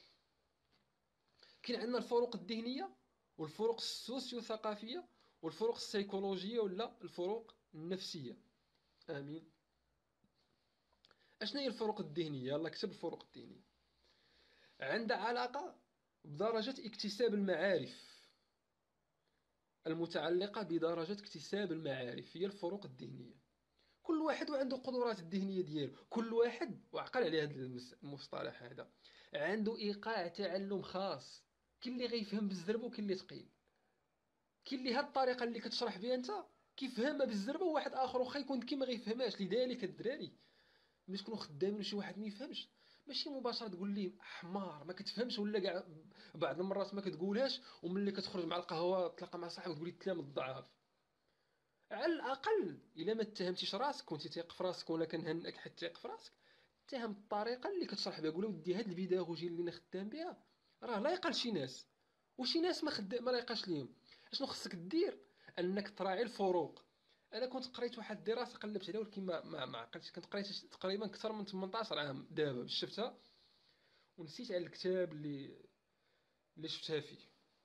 كاين عندنا الفروق الذهنيه والفروق السوسيو ثقافيه والفروق السيكولوجيه ولا الفروق النفسيه. امين. اشنا هي الفروق الذهنيه؟ يلا كتب الفروق الذهنيه. عندها علاقه بدرجه اكتساب المعارف، المتعلقه بدرجه اكتساب المعارف هي الفروق الذهنيه. كل واحد وعنده قدرات الذهنيه ديالو. كل واحد وعقل على هذا المصطلح هذا عنده ايقاع تعلم خاص. كاين اللي غيفهم بالزربه وكاين اللي ثقيل. كاين اللي هاد الطريقه اللي كتشرح بها انت كيفهمها بالزربه وواحد اخر واخا يكون كي ما غيفهمهاش. لذلك الدراري ملي تكونوا خدامين وشي واحد ما يفهمش ماشي مباشره تقول ليه حمار ما كتفهمش ولا كاع بعض المرات ما كتقولهاش، وملي كتخرج مع القهوه تلاقى مع صاحبك تقول لي تلام الضعاف. على الاقل الا ما اتهمتيش راسك كنتي تيق في راسك وانا كنهنئك حتى تيق في راسك، اتهم الطريقه اللي كتشرح بها. قول ودي هاد البيداغوجي اللي انا خدام بها راه لايقه لشي ناس وشي ناس ما خدام ما لايقاش ليهم. اشنو خصك دير؟ انك تراعي الفروق. انا كنت قريت واحد الدراسه قلبت عليها ولكن ما ما, ما عقلتش. كنت قريت تقريبا اكثر من ثمنطاش عام دابا باش شفتها ونسيت على الكتاب اللي اللي شفتها فيه.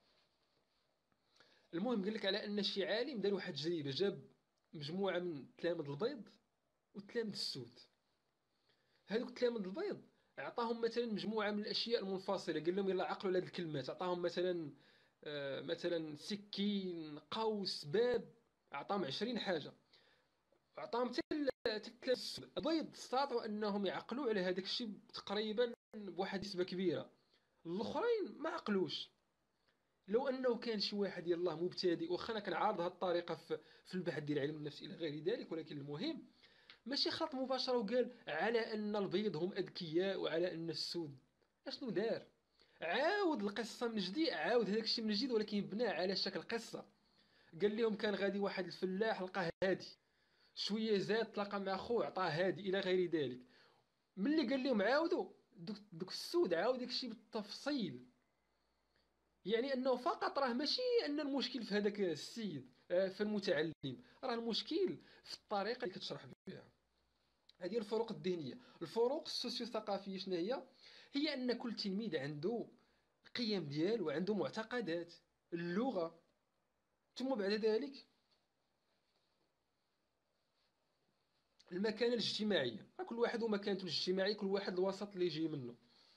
المهم قال لك على ان شي عالم دار واحد التجربه، جاب مجموعه من التلاميذ البيض والتلاميذ السود. هذوك التلاميذ البيض عطاهم مثلا مجموعه من الاشياء المنفصله، قال لهم يلا عقلوا على هذه الكلمات. عطاهم مثلا آه مثلا سكين، قوس، باب، عطاهم عشرين حاجه. عطاهم حتى البيض استطاعوا انهم يعقلوا على هذاك الشيء تقريبا بواحد نسبه كبيره. الاخرين ما عقلوش. لو انه كان شي واحد يلاه مبتدئ، واخا انا كنعارض هذه الطريقه في, في البحث ديال علم النفس الى غير ذلك، ولكن المهم ماشي خلط مباشرة وقال على أن البيض هم أذكياء وعلى أن السود. أشنو دار؟ عاود القصة من جديد، عاود هذاك الشيء من جديد، ولكن بناه على شكل قصة. قال لهم كان غادي واحد الفلاح لقاه هادي، شوية زاد تلاقى مع خوه عطاه هادي إلى غير ذلك. ملي قال لهم عاودوا دوك, دوك السود عاود داك الشيء بالتفصيل. يعني أنه فقط راه ماشي أن المشكل في هذاك السيد، آه، في المتعلم، راه المشكل في الطريقة اللي كتشرح بها. هذه الفروق الذهنية. الفروق السوسيو ثقافية شنو هي؟ هي أن كل تلميذ عنده قيم ديالو وعنده معتقدات. اللغة، ثم بعد ذلك المكانة الاجتماعية، كل واحد ومكانته الاجتماعية، كل واحد الوسط اللي يجي منه.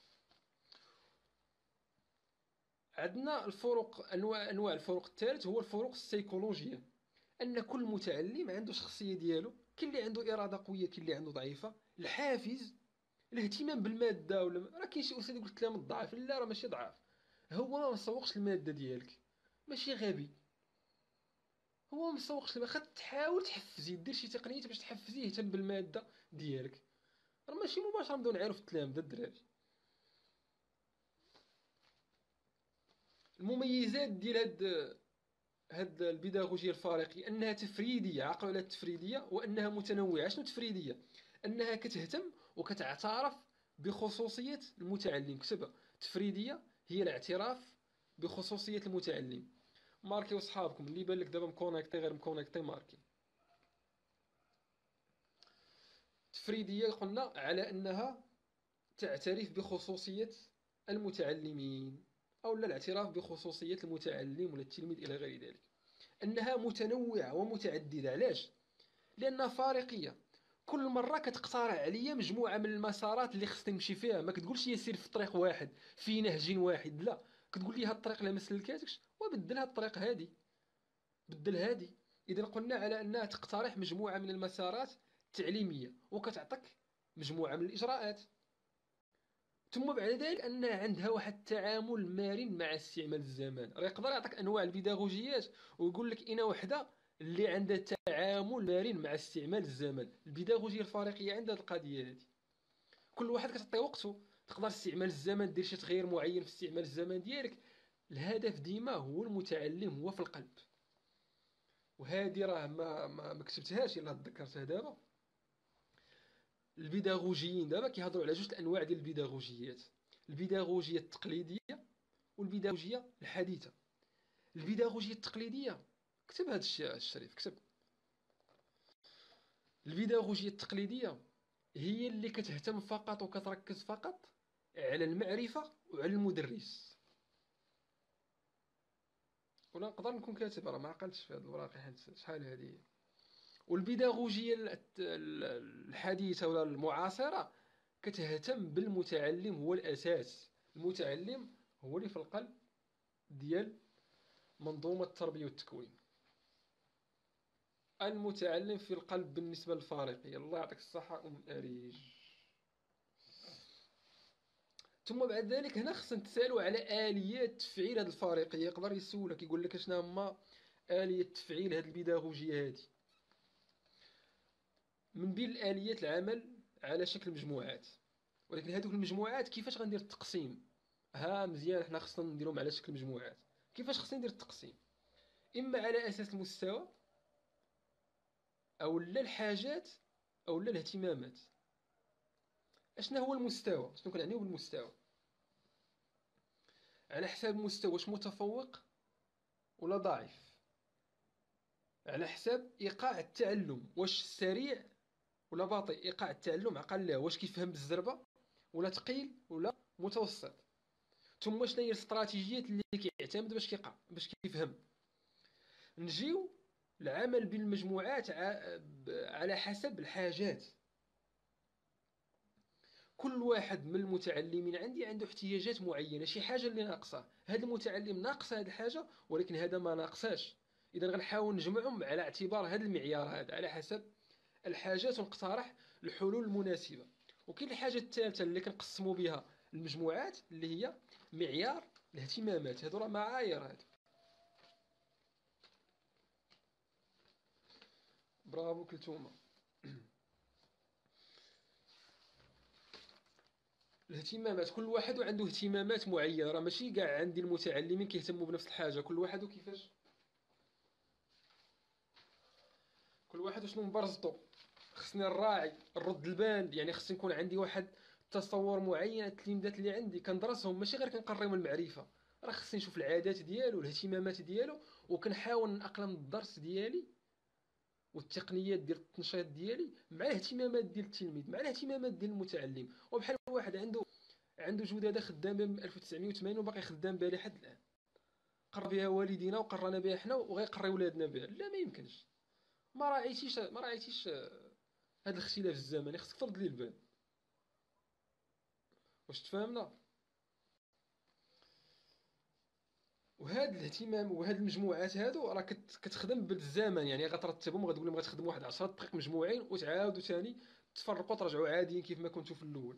عندنا الفروق، أنواع أنواع الفروق الثالث هو الفروق السيكولوجية. أن كل متعلم عنده شخصية ديالو، كاين اللي عنده إرادة قوية، كاين اللي عنده ضعيفة. الحافز، الاهتمام بالمادة، ولا راه كاين شي أستاذ يقول لك لا من الضعف، لا راه ماشي ضعف، هو ما مسوقش المادة ديالك، ماشي غبي، هو ما مسوقش المادة. خاص تحاول تحفزيه، دير شي تقنيات باش تحفزيه يهتم بالمادة ديالك، راه ماشي مباشرة نبداو نعيرو في التلامذة الدراري. المميزات ديال هاد هاد البيداغوجيا الفارقية أنها تفريدية، عقلوا على التفريدية، وأنها متنوعة. شنو تفريدية؟ أنها كتهتم وكتعترف بخصوصية المتعلم. كتبها، تفريدية هي الاعتراف بخصوصية المتعلم. ماركي وصحابكم اللي بان لك دابا مكونيكتي غير مكونيكتي ماركي. تفريدية قلنا على أنها تعترف بخصوصية المتعلمين، أو لا الاعتراف بخصوصية المتعلم ولا التلميذ إلى غير ذلك. أنها متنوعة ومتعددة. علاش؟ لأنها فارقية. كل مرة كتقترح عليا مجموعة من المسارات اللي خصني نمشي فيها، ما كتقولش يسير في طريق واحد في نهج واحد، لا، كتقول لي هاد الطريق اللي ما سلكاتكش وبدل هاد الطريق هادي، بدل هادي. إذا قلنا على أنها تقترح مجموعة من المسارات التعليمية وكتعطيك مجموعة من الإجراءات. ثم بعد ذلك أنها عندها واحد التعامل مرن مع استعمال الزمان. راه يقدر يعطيك أنواع البيداغوجيات ويقول لك إنا وحدة اللي عندها تعامل مرن مع استعمال الزمن. البيداغوجيا الفارقية عندها القضية هذه، كل واحد كتعطي وقته، تقدر استعمال الزمن دير شي تغيير معين في استعمال الزمن ديالك. الهدف ديما هو المتعلم، هو في القلب. وهذه راه ما ما, ما كتبتهاش، الا تذكرتها دابا. البيداغوجيين دابا كيهضروا على جوج الانواع ديال البيداغوجيات: البيداغوجيا التقليدية والبيداغوجيا الحديثة. البيداغوجيا التقليدية، كتب هذا الشيء الشريف، كتب. البيداغوجيا التقليدية هي اللي كتهتم فقط وكتركز فقط على المعرفة وعلى المدرس. ولا نقدر نكون كاتب، راه ما عقلتش في هذه الوراقي حيت شحال هذه. والبيداغوجيا الحديثة ولا المعاصرة كتهتم بالمتعلم، هو الأساس. المتعلم هو اللي في القلب ديال منظومة التربية والتكوين. المتعلم في القلب بالنسبة للفارقية. الله يعطيك الصحة أم أريج. ثم بعد ذلك هنا خصنا نتسالوا على آليات تفعيل هذه الفارقية. يقدر يسولك يقول لك شنو هما آلية تفعيل هذه البيداغوجية هذه. من بين الآليات العمل على شكل مجموعات، ولكن هذوك المجموعات كيفاش غندير التقسيم؟ ها مزيان، حنا خصنا نديرهم على شكل مجموعات. كيفاش خصني ندير التقسيم؟ إما على أساس المستوى، أو لا الحاجات، أو لا الاهتمامات. أشنا هو المستوى؟ شنو كنعنيو بالمستوى؟ على حساب المستوى، واش متفوق ولا ضعيف؟ على حساب إيقاع التعلم، واش سريع ولا بطيء؟ إيقاع التعلم عقل له، واش كيفهم بالزربة ولا ثقيل ولا متوسط؟ ثم شنو هي الاستراتيجيات اللي كيعتمد باش كيقع باش كيفهم؟ نجيو العمل بين المجموعات على حسب الحاجات. كل واحد من المتعلمين عندي عنده احتياجات معينة، شي حاجة اللي ناقصة. هذا المتعلم ناقص هذه الحاجة ولكن هذا ما ناقصاش. إذا غنحاول نجمعهم على اعتبار هذا المعيار هذا على حسب الحاجات، ونقترح الحلول المناسبة. وكاين الحاجة الثالثة اللي كنقسموا بها المجموعات اللي هي معيار الاهتمامات. هذو راه معايير هذو. برافو كلتوما. الاهتمامات كل واحد عنده اهتمامات معينه، راه ماشي كاع عندي المتعلمين كيهتموا بنفس الحاجه، كل واحد وكيفاش، كل واحد وشنو مبرزطو. خصني الراعي نرد البال، يعني خصني يكون عندي واحد تصور معين. التلميذات اللي عندي كندرسهم ماشي غير كنقريهم المعرفه، راه خصني نشوف العادات ديالو والاهتمامات ديالو، وكنحاول نأقلم الدرس ديالي والتقنيات ديال التنشيط ديالي مع الاهتمامات ديال التلميذ، مع الاهتمامات ديال المتعلم. وبحال واحد عنده عنده جداده خدام من ألف وتسعمية وثمانين وباقي خدام بها لحد الان، قرا بها والدينا وقرانا بها حنا وغيقري ولادنا بها، لا ما يمكنش. ما راعيتيش ما راعيتيش هذا الاختلاف الزمني، خصك ترد ليه البال. واش تفاهمنا؟ وهذا الاهتمام وهذه المجموعات هادو راه كت- كتخدم بالزمن، يعني غترتبهم، غتقول لهم غتخدموا واحد عشرة دقائق مجموعين وتعاودوا ثاني تفرقوا ترجعوا عاديين كيف ما كنتوا في الاول.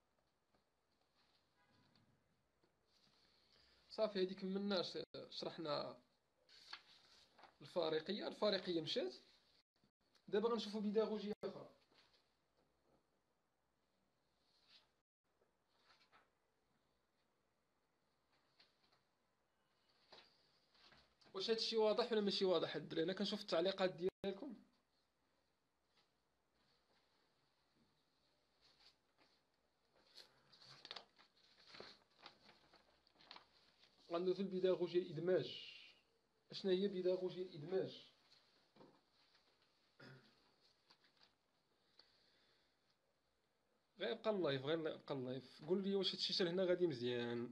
صافي هذيك كملنا، ش- شرحنا الفارقيه الفارقيه مشات. دابا غنشوفوا بيداغوجيه اخرى. واش هادشي واضح ولا ماشي واضح الدراري؟ انا كنشوف التعليقات ديالكم. غندوزو البيداغوجيا الادماج. اشنا هي بيداغوجيا الادماج؟ غير يبقى اللايف، غير يبقى اللايف، قول لي واش هادشي حتى هنا غادي مزيان.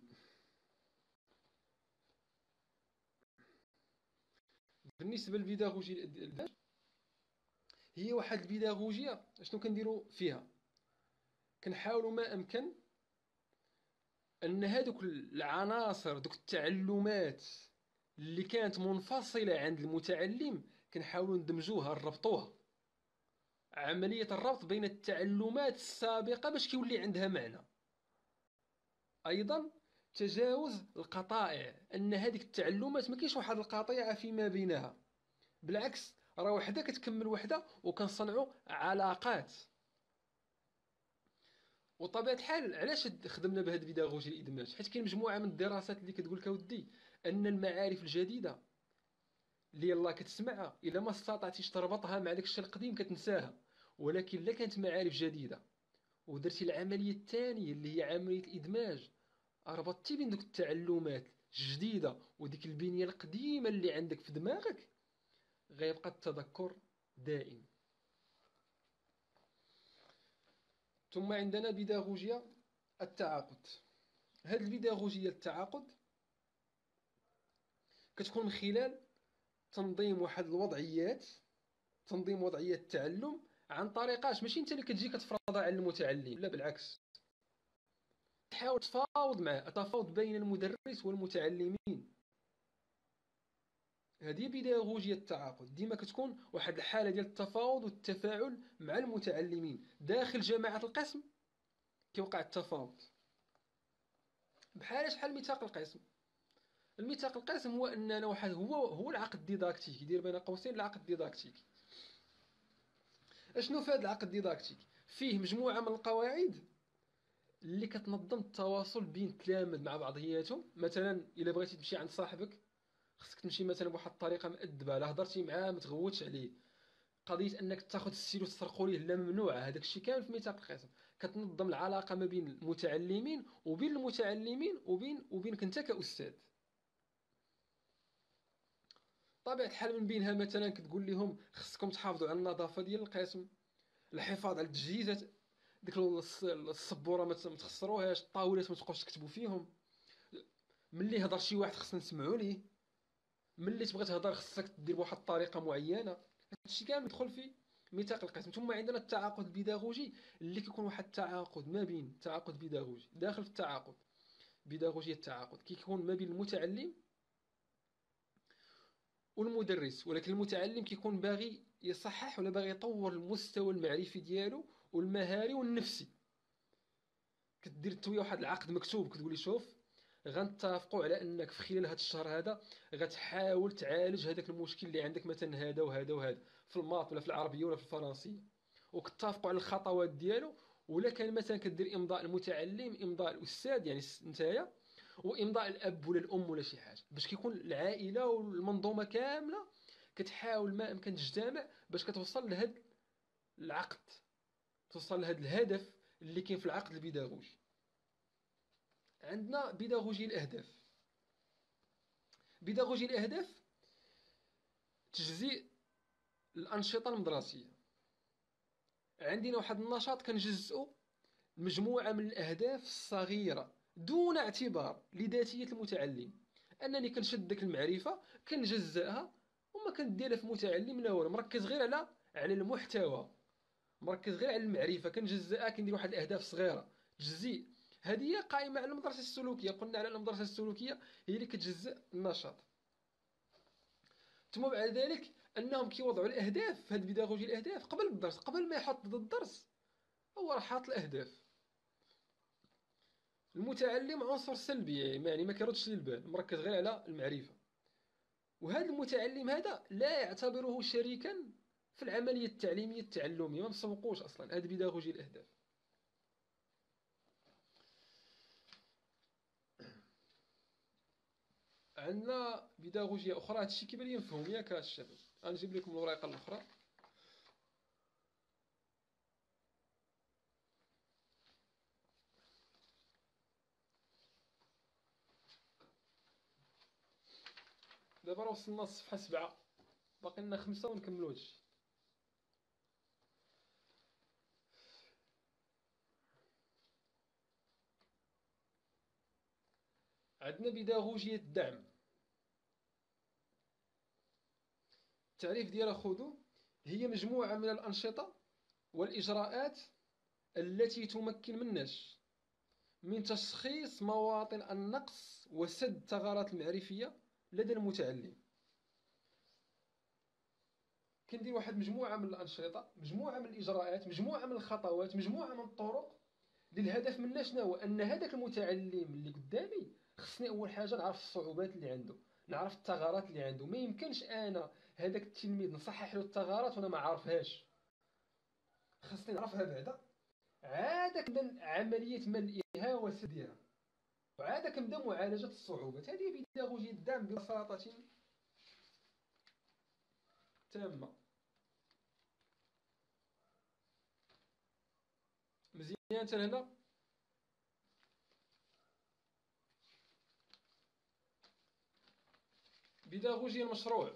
بالنسبه للبيداغوجيا الادماج، هي واحد البيداغوجيا شنو كنديروا فيها؟ كنحاولوا ما امكن ان هذوك العناصر، دوك التعلمات اللي كانت منفصله عند المتعلم، كنحاولوا ندمجوها نربطوها، عمليه الربط بين التعلمات السابقه باش كيولي عندها معنى. ايضا تجاوز القطائع، ان هذيك التعلمات ما كاينش واحد القطيعه فيما بينها، بالعكس راه وحده كتكمل وحده وكنصنعوا علاقات. وطبيعة الحال علاش خدمنا بهذه البيداغوجيا الادماج؟ حيت كاين مجموعه من الدراسات اللي كتقول لك اودي ان المعارف الجديده اللي يلاه كتسمعها الا ما استطعتيش تربطها مع داك الشيء القديم كتنساها. ولكن الا كانت معارف جديده ودرتي العمليه الثانيه اللي هي عمليه الادماج، ربطتي بين دوك التعلمات الجديده وديك البنيه القديمه اللي عندك في دماغك، غيبقى التذكر دائم. ثم عندنا بيداغوجيا التعاقد. هذه البيداغوجيا التعاقد كتكون من خلال تنظيم واحد الوضعيات، تنظيم وضعيات التعلم عن طريقاش ماشي انت اللي كتجي كتفرضها على المتعلم، لا بالعكس، تحاول تفاوض معه، التفاوض بين المدرس والمتعلمين. هذه بيداغوجيا التعاقد، ديما كتكون واحد الحاله ديال التفاوض والتفاعل مع المتعلمين داخل جماعه القسم. كيوقع التفاوض بحال شحال ميثاق القسم. الميثاق القسم هو اننا واحد هو هو العقد الديداكتيكي، يدير بين قوسين العقد الديداكتيكي. اشنو في هذا العقد الديداكتيكي؟ فيه مجموعه من القواعد اللي كتنظم التواصل بين التلاميذ مع بعضياتهم. مثلا الا بغيتي تمشي عند صاحبك خصك تمشي مثلا بواحد الطريقه مؤدبه، لا هضرتي معاه ما تغوتش عليه. قضيه انك تاخذ السيلو تسرقوا ليه لا ممنوعه، هذاك الشيء كامل في ميثاق القسم. كتنظم العلاقه ما بين المتعلمين وبين المتعلمين وبين وبينك انت كاستاذ. طبيعة الحال من بينها مثلا كتقول لهم خصكم تحافظوا على النظافة ديال القسم، الحفاظ على التجهيزات، ديك الص- السبورة ما تخسروهاش، الطاولات ما تبقاوش تكتبوا فيهم، ملي هضر شي واحد خصنا نسمعوا ليه، ملي تبغي تهضر خصك دير بواحد الطريقة معينة. هادشي كامل يدخل في ميثاق القسم. ثم عندنا التعاقد البيداغوجي اللي كيكون واحد التعاقد ما بين تعاقد بيداغوجي داخل في التعاقد. بيداغوجية التعاقد كيكون ما بين المتعلم والمدرس، ولكن المتعلم كيكون باغي يصحح ولا باغي يطور المستوى المعرفي ديالو والمهاري والنفسي. كدير تويا واحد العقد مكتوب، كتقول لي شوف غنتفقوا على انك في خلال هذا الشهر هذا غتحاول تعالج هذاك المشكل اللي عندك، مثلا هذا وهذا وهذا في الماط ولا في العربيه ولا في الفرنسيه، وكتفقوا على الخطوات ديالو. ولا كان مثلا كدير امضاء المتعلم، امضاء الاستاذ يعني نتايا، وامضاء الاب ولا الام ولا شي حاجه، باش كيكون العائله والمنظومه كامله كتحاول ما امكن تجتمع باش كتوصل لهذا العقد، توصل لهذا الهدف اللي كاين في العقد البيداغوجي. عندنا بيداغوجي الاهداف. بيداغوجي الاهداف تجزيء الانشطه المدرسيه. عندنا واحد النشاط كنجزئو مجموعه من الاهداف الصغيره دون اعتبار لذاتيه المتعلم. انني كنشد ديك المعرفه كنجزئها وما كنديرها في متعلم لا والو، مركز غير على على المحتوى، مركز غير على المعرفه، كنجزئها كندير واحد الاهداف صغيره تجزي. هذه هي قائمه على المدرسه السلوكيه. قلنا على المدرسه السلوكيه هي اللي كتجزئ النشاط. ثم بعد ذلك انهم كيوضعوا الاهداف في هذه البيداغوجي، الاهداف قبل الدرس، قبل ما يحط ضد الدرس هو راه حاط الاهداف. المتعلم عنصر سلبي يعني ما كيردش للبال، مركز غير على المعرفه. وهذا المتعلم هذا لا يعتبره شريكا في العمليه التعليميه التعلميه، ما مسوقوش اصلا. هذه بيداغوجي الاهداف. عندنا بيداغوجيا اخرى، هادشي كيبان لي مفهوم ياك الشباب؟ غنجيب لكم الورقه الاخرى. دابا راه وصلنا للصفحه سبعة، باقي لنا خمسة ونكملو هادشي. عندنا بيداغوجية الدعم. التعريف ديالها خذوه: هي مجموعة من الأنشطة والإجراءات التي تمكن من الناس من تشخيص مواطن النقص وسد الثغرات المعرفية لدى المتعلم. كندير واحد مجموعة من الأنشطة، مجموعة من الإجراءات، مجموعة من الخطوات، مجموعة من الطرق للهدف منها شنو هو؟ أن هذاك المتعلم اللي قدامي خصني أول حاجة نعرف الصعوبات اللي عنده، نعرف الثغرات اللي عنده. ما يمكنش أنا هذاك التلميذ نصحح له الثغرات وأنا ما عارفهاش، خصني نعرفها بعدا، عاد كنبدا عملية ملئها وسدها، وعاد كنبدا معالجة الصعوبات. هذه بيداغوجية الدعم ببساطة تامة. مزيان حتى لهنا. بيداغوجية المشروع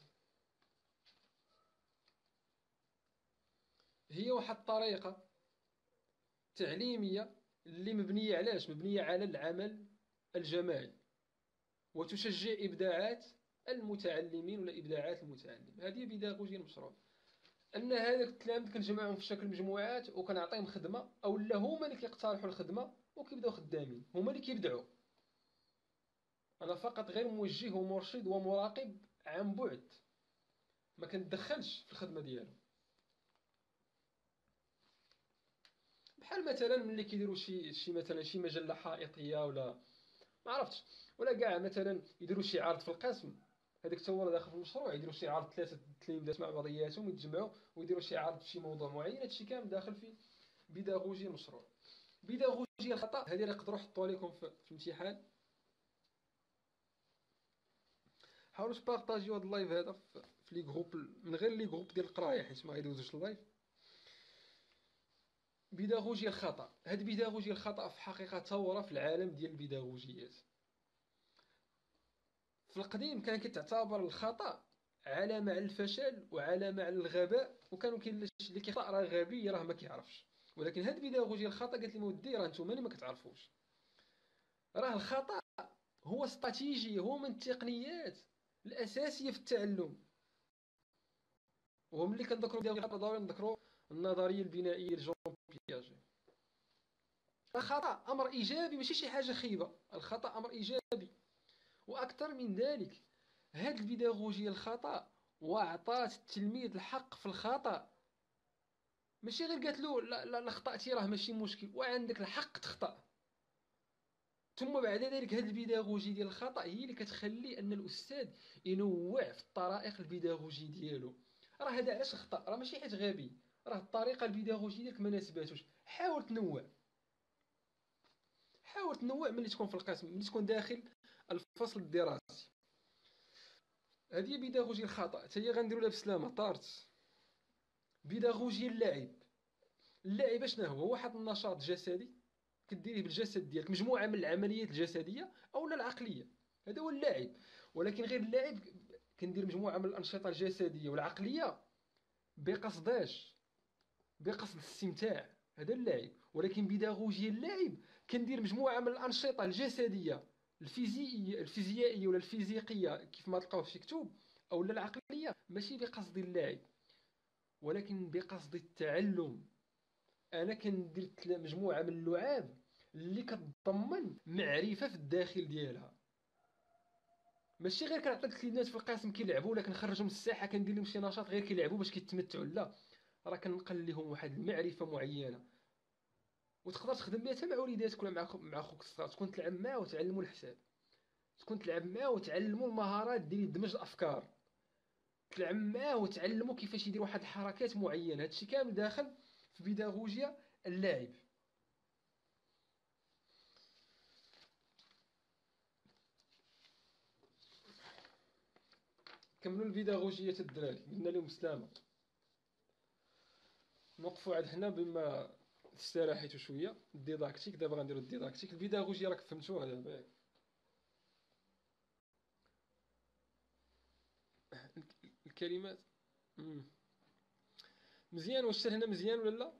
هي واحد الطريقة تعليمية اللي مبنية علاش؟ مبنية على العمل الجماعي، وتشجع إبداعات المتعلمين ولا إبداعات المتعلم. هذه بيداغوجية المشروع. أن هذاك التلاميذ كنجمعهم في شكل مجموعات وكنعطيهم خدمة، أو لا هما اللي كيقترحوا الخدمة وكيبداو خدامين، هما اللي كيبدعوا. أنا فقط غير موجه ومرشد ومراقب عن بعد، ما كنتدخلش في الخدمة ديالو. بحال مثلا ملي كيديروا شي شي مثلا شي مجله حائطيه ولا ما عرفتش، ولا كاع مثلا يديروا شي عرض في القسم، هذاك حتى هو داخل في المشروع. يديروا شي عرض ثلاثه تلاميذات مع بعضياتهم يتجمعوا ويديروا شي عرض في شي موضوع معين، هادشي كامل داخل في بيداغوجيا المشروع. بيداغوجيا الخطا هذه اللي نقدروا نحطوها لكم في, في الامتحان. حاولوا تبارطاجيو هذا اللايف هذا في, في لي جروب، من غير لي جروب ديال القرايه حيت ما غيدوزوش اللايف. بيداغوجيا الخطا، هاد بيداغوجيا الخطا في حقيقه ثوره في العالم ديال البيداغوجيات. في القديم كان كتعتبر الخطأ علامة على الفشل وعلامة على الغباء، وكانوا كاين اللي كيخطأ راه غبي راه ما كيعرفش. ولكن هاد البيداغوجيا الخطأ قالت لهم ودي راه نتوما اللي ما كتعرفوش، راه الخطأ هو استراتيجية، هو من التقنيات الأساسية في التعلم. وملي كنذكروا بيداغوجيا الخطأ ضروري نذكروا النظرية البنائية لجون بياجي. الخطأ أمر إيجابي ماشي شي حاجة خيبة، الخطأ أمر إيجابي. وأكثر من ذلك، هاد البيداغوجيا الخطأ وعطات التلميذ الحق في الخطأ، ماشي غير قالت له لا لا, لا خطأتي راه ماشي مشكل وعندك الحق تخطأ. ثم بعد ذلك هاد البيداغوجيا ديال الخطأ هي اللي كتخلي أن الأستاذ ينوع في الطرائق البيداغوجية ديالو. راه هذا علاش خطأ؟ راه ماشي حيت غبي، راه الطريقة البيداغوجية ديالك ما ناسباتوش. حاول تنوع، حاول تنوع ملي تكون في القسم، ملي تكون داخل الفصل الدراسي. هذه بيداغوجيا الخطا، حتى هي غنديروا لها بسلامه طارت. بيداغوجيا اللعب. اللعب شنو هو؟ هو واحد النشاط جسدي كديريه بالجسد ديالك، مجموعه من العمليات الجسديه او العقليه، هذا هو اللعب. ولكن غير اللعب، كندير مجموعه من الانشطه الجسديه والعقليه بقصداش؟ بقصد الاستمتاع، هذا اللعب. ولكن بيداغوجيا اللعب كندير مجموعه من الانشطه الجسديه الفيزيائيه الفيزيائيه ولا الفيزيقيه كيف ما تلقاو في كتب، او لا العقليه، ماشي بقصد اللعب ولكن بقصد التعلم. انا كندير تلا- مجموعه من اللعاب اللي كتضمن معرفه في الداخل ديالها، ماشي غير كنعطي الكلمات في القسم كيلعبوا ولا كنخرجهم للساحه كندير لهم شي نشاط غير كيلعبوا باش كيتمتعوا، لا، راه كنقل لهم واحد المعرفه معينه وتقدر تخدم بها حتى مع وليداتك ولا مع خو... مع خوك الصغار، تكون تلعب معاه وتعلموا الحساب، تكون تلعب معاه وتعلموا المهارات ديال يدمج الافكار، تلعب معاه وتعلموا كيفاش يدير واحد الحركات معينه. هادشي كامل داخل في بيداغوجيا اللاعب. كملوا البيداغوجيه الدراري، قلنا لهم سلامه. نوقفوا عند هنا بما استراحيتوا شويه. الديداكتيك دابا غنديروا الديداكتيك. البيداغوجيا راك فهمتوها دابا. الكلمات. مم. مزيان. واش حتى هنا مزيان ولا لا؟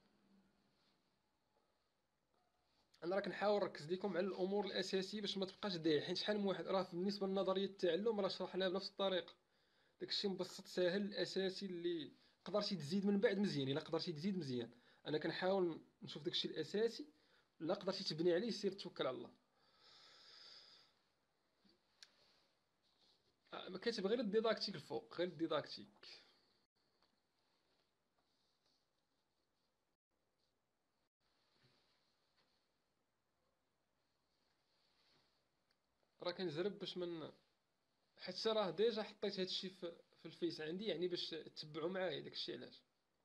انا راه كنحاول نركز لكم على الامور الاساسيه باش ما تبقاش داير، حيت شحال من واحد راه بالنسبه لنظريه التعلم راه شرحناها بنفس الطريقه. داكشي مبسط ساهل الاساسي اللي قدرتي تزيد من بعد مزيان. الا قدرتي تزيد مزيان، انا كنحاول نشوف داكشي الاساسي، لا قدرتي تبني عليه سير توكل على الله. آه، ما كاتب غير الديداكتيك الفوق، غير الديداكتيك. راه كنجرب باش من، حتى راه ديجا حطيت هادشي في في الفيس عندي، يعني باش تتبعوا معايا داكشي علاش.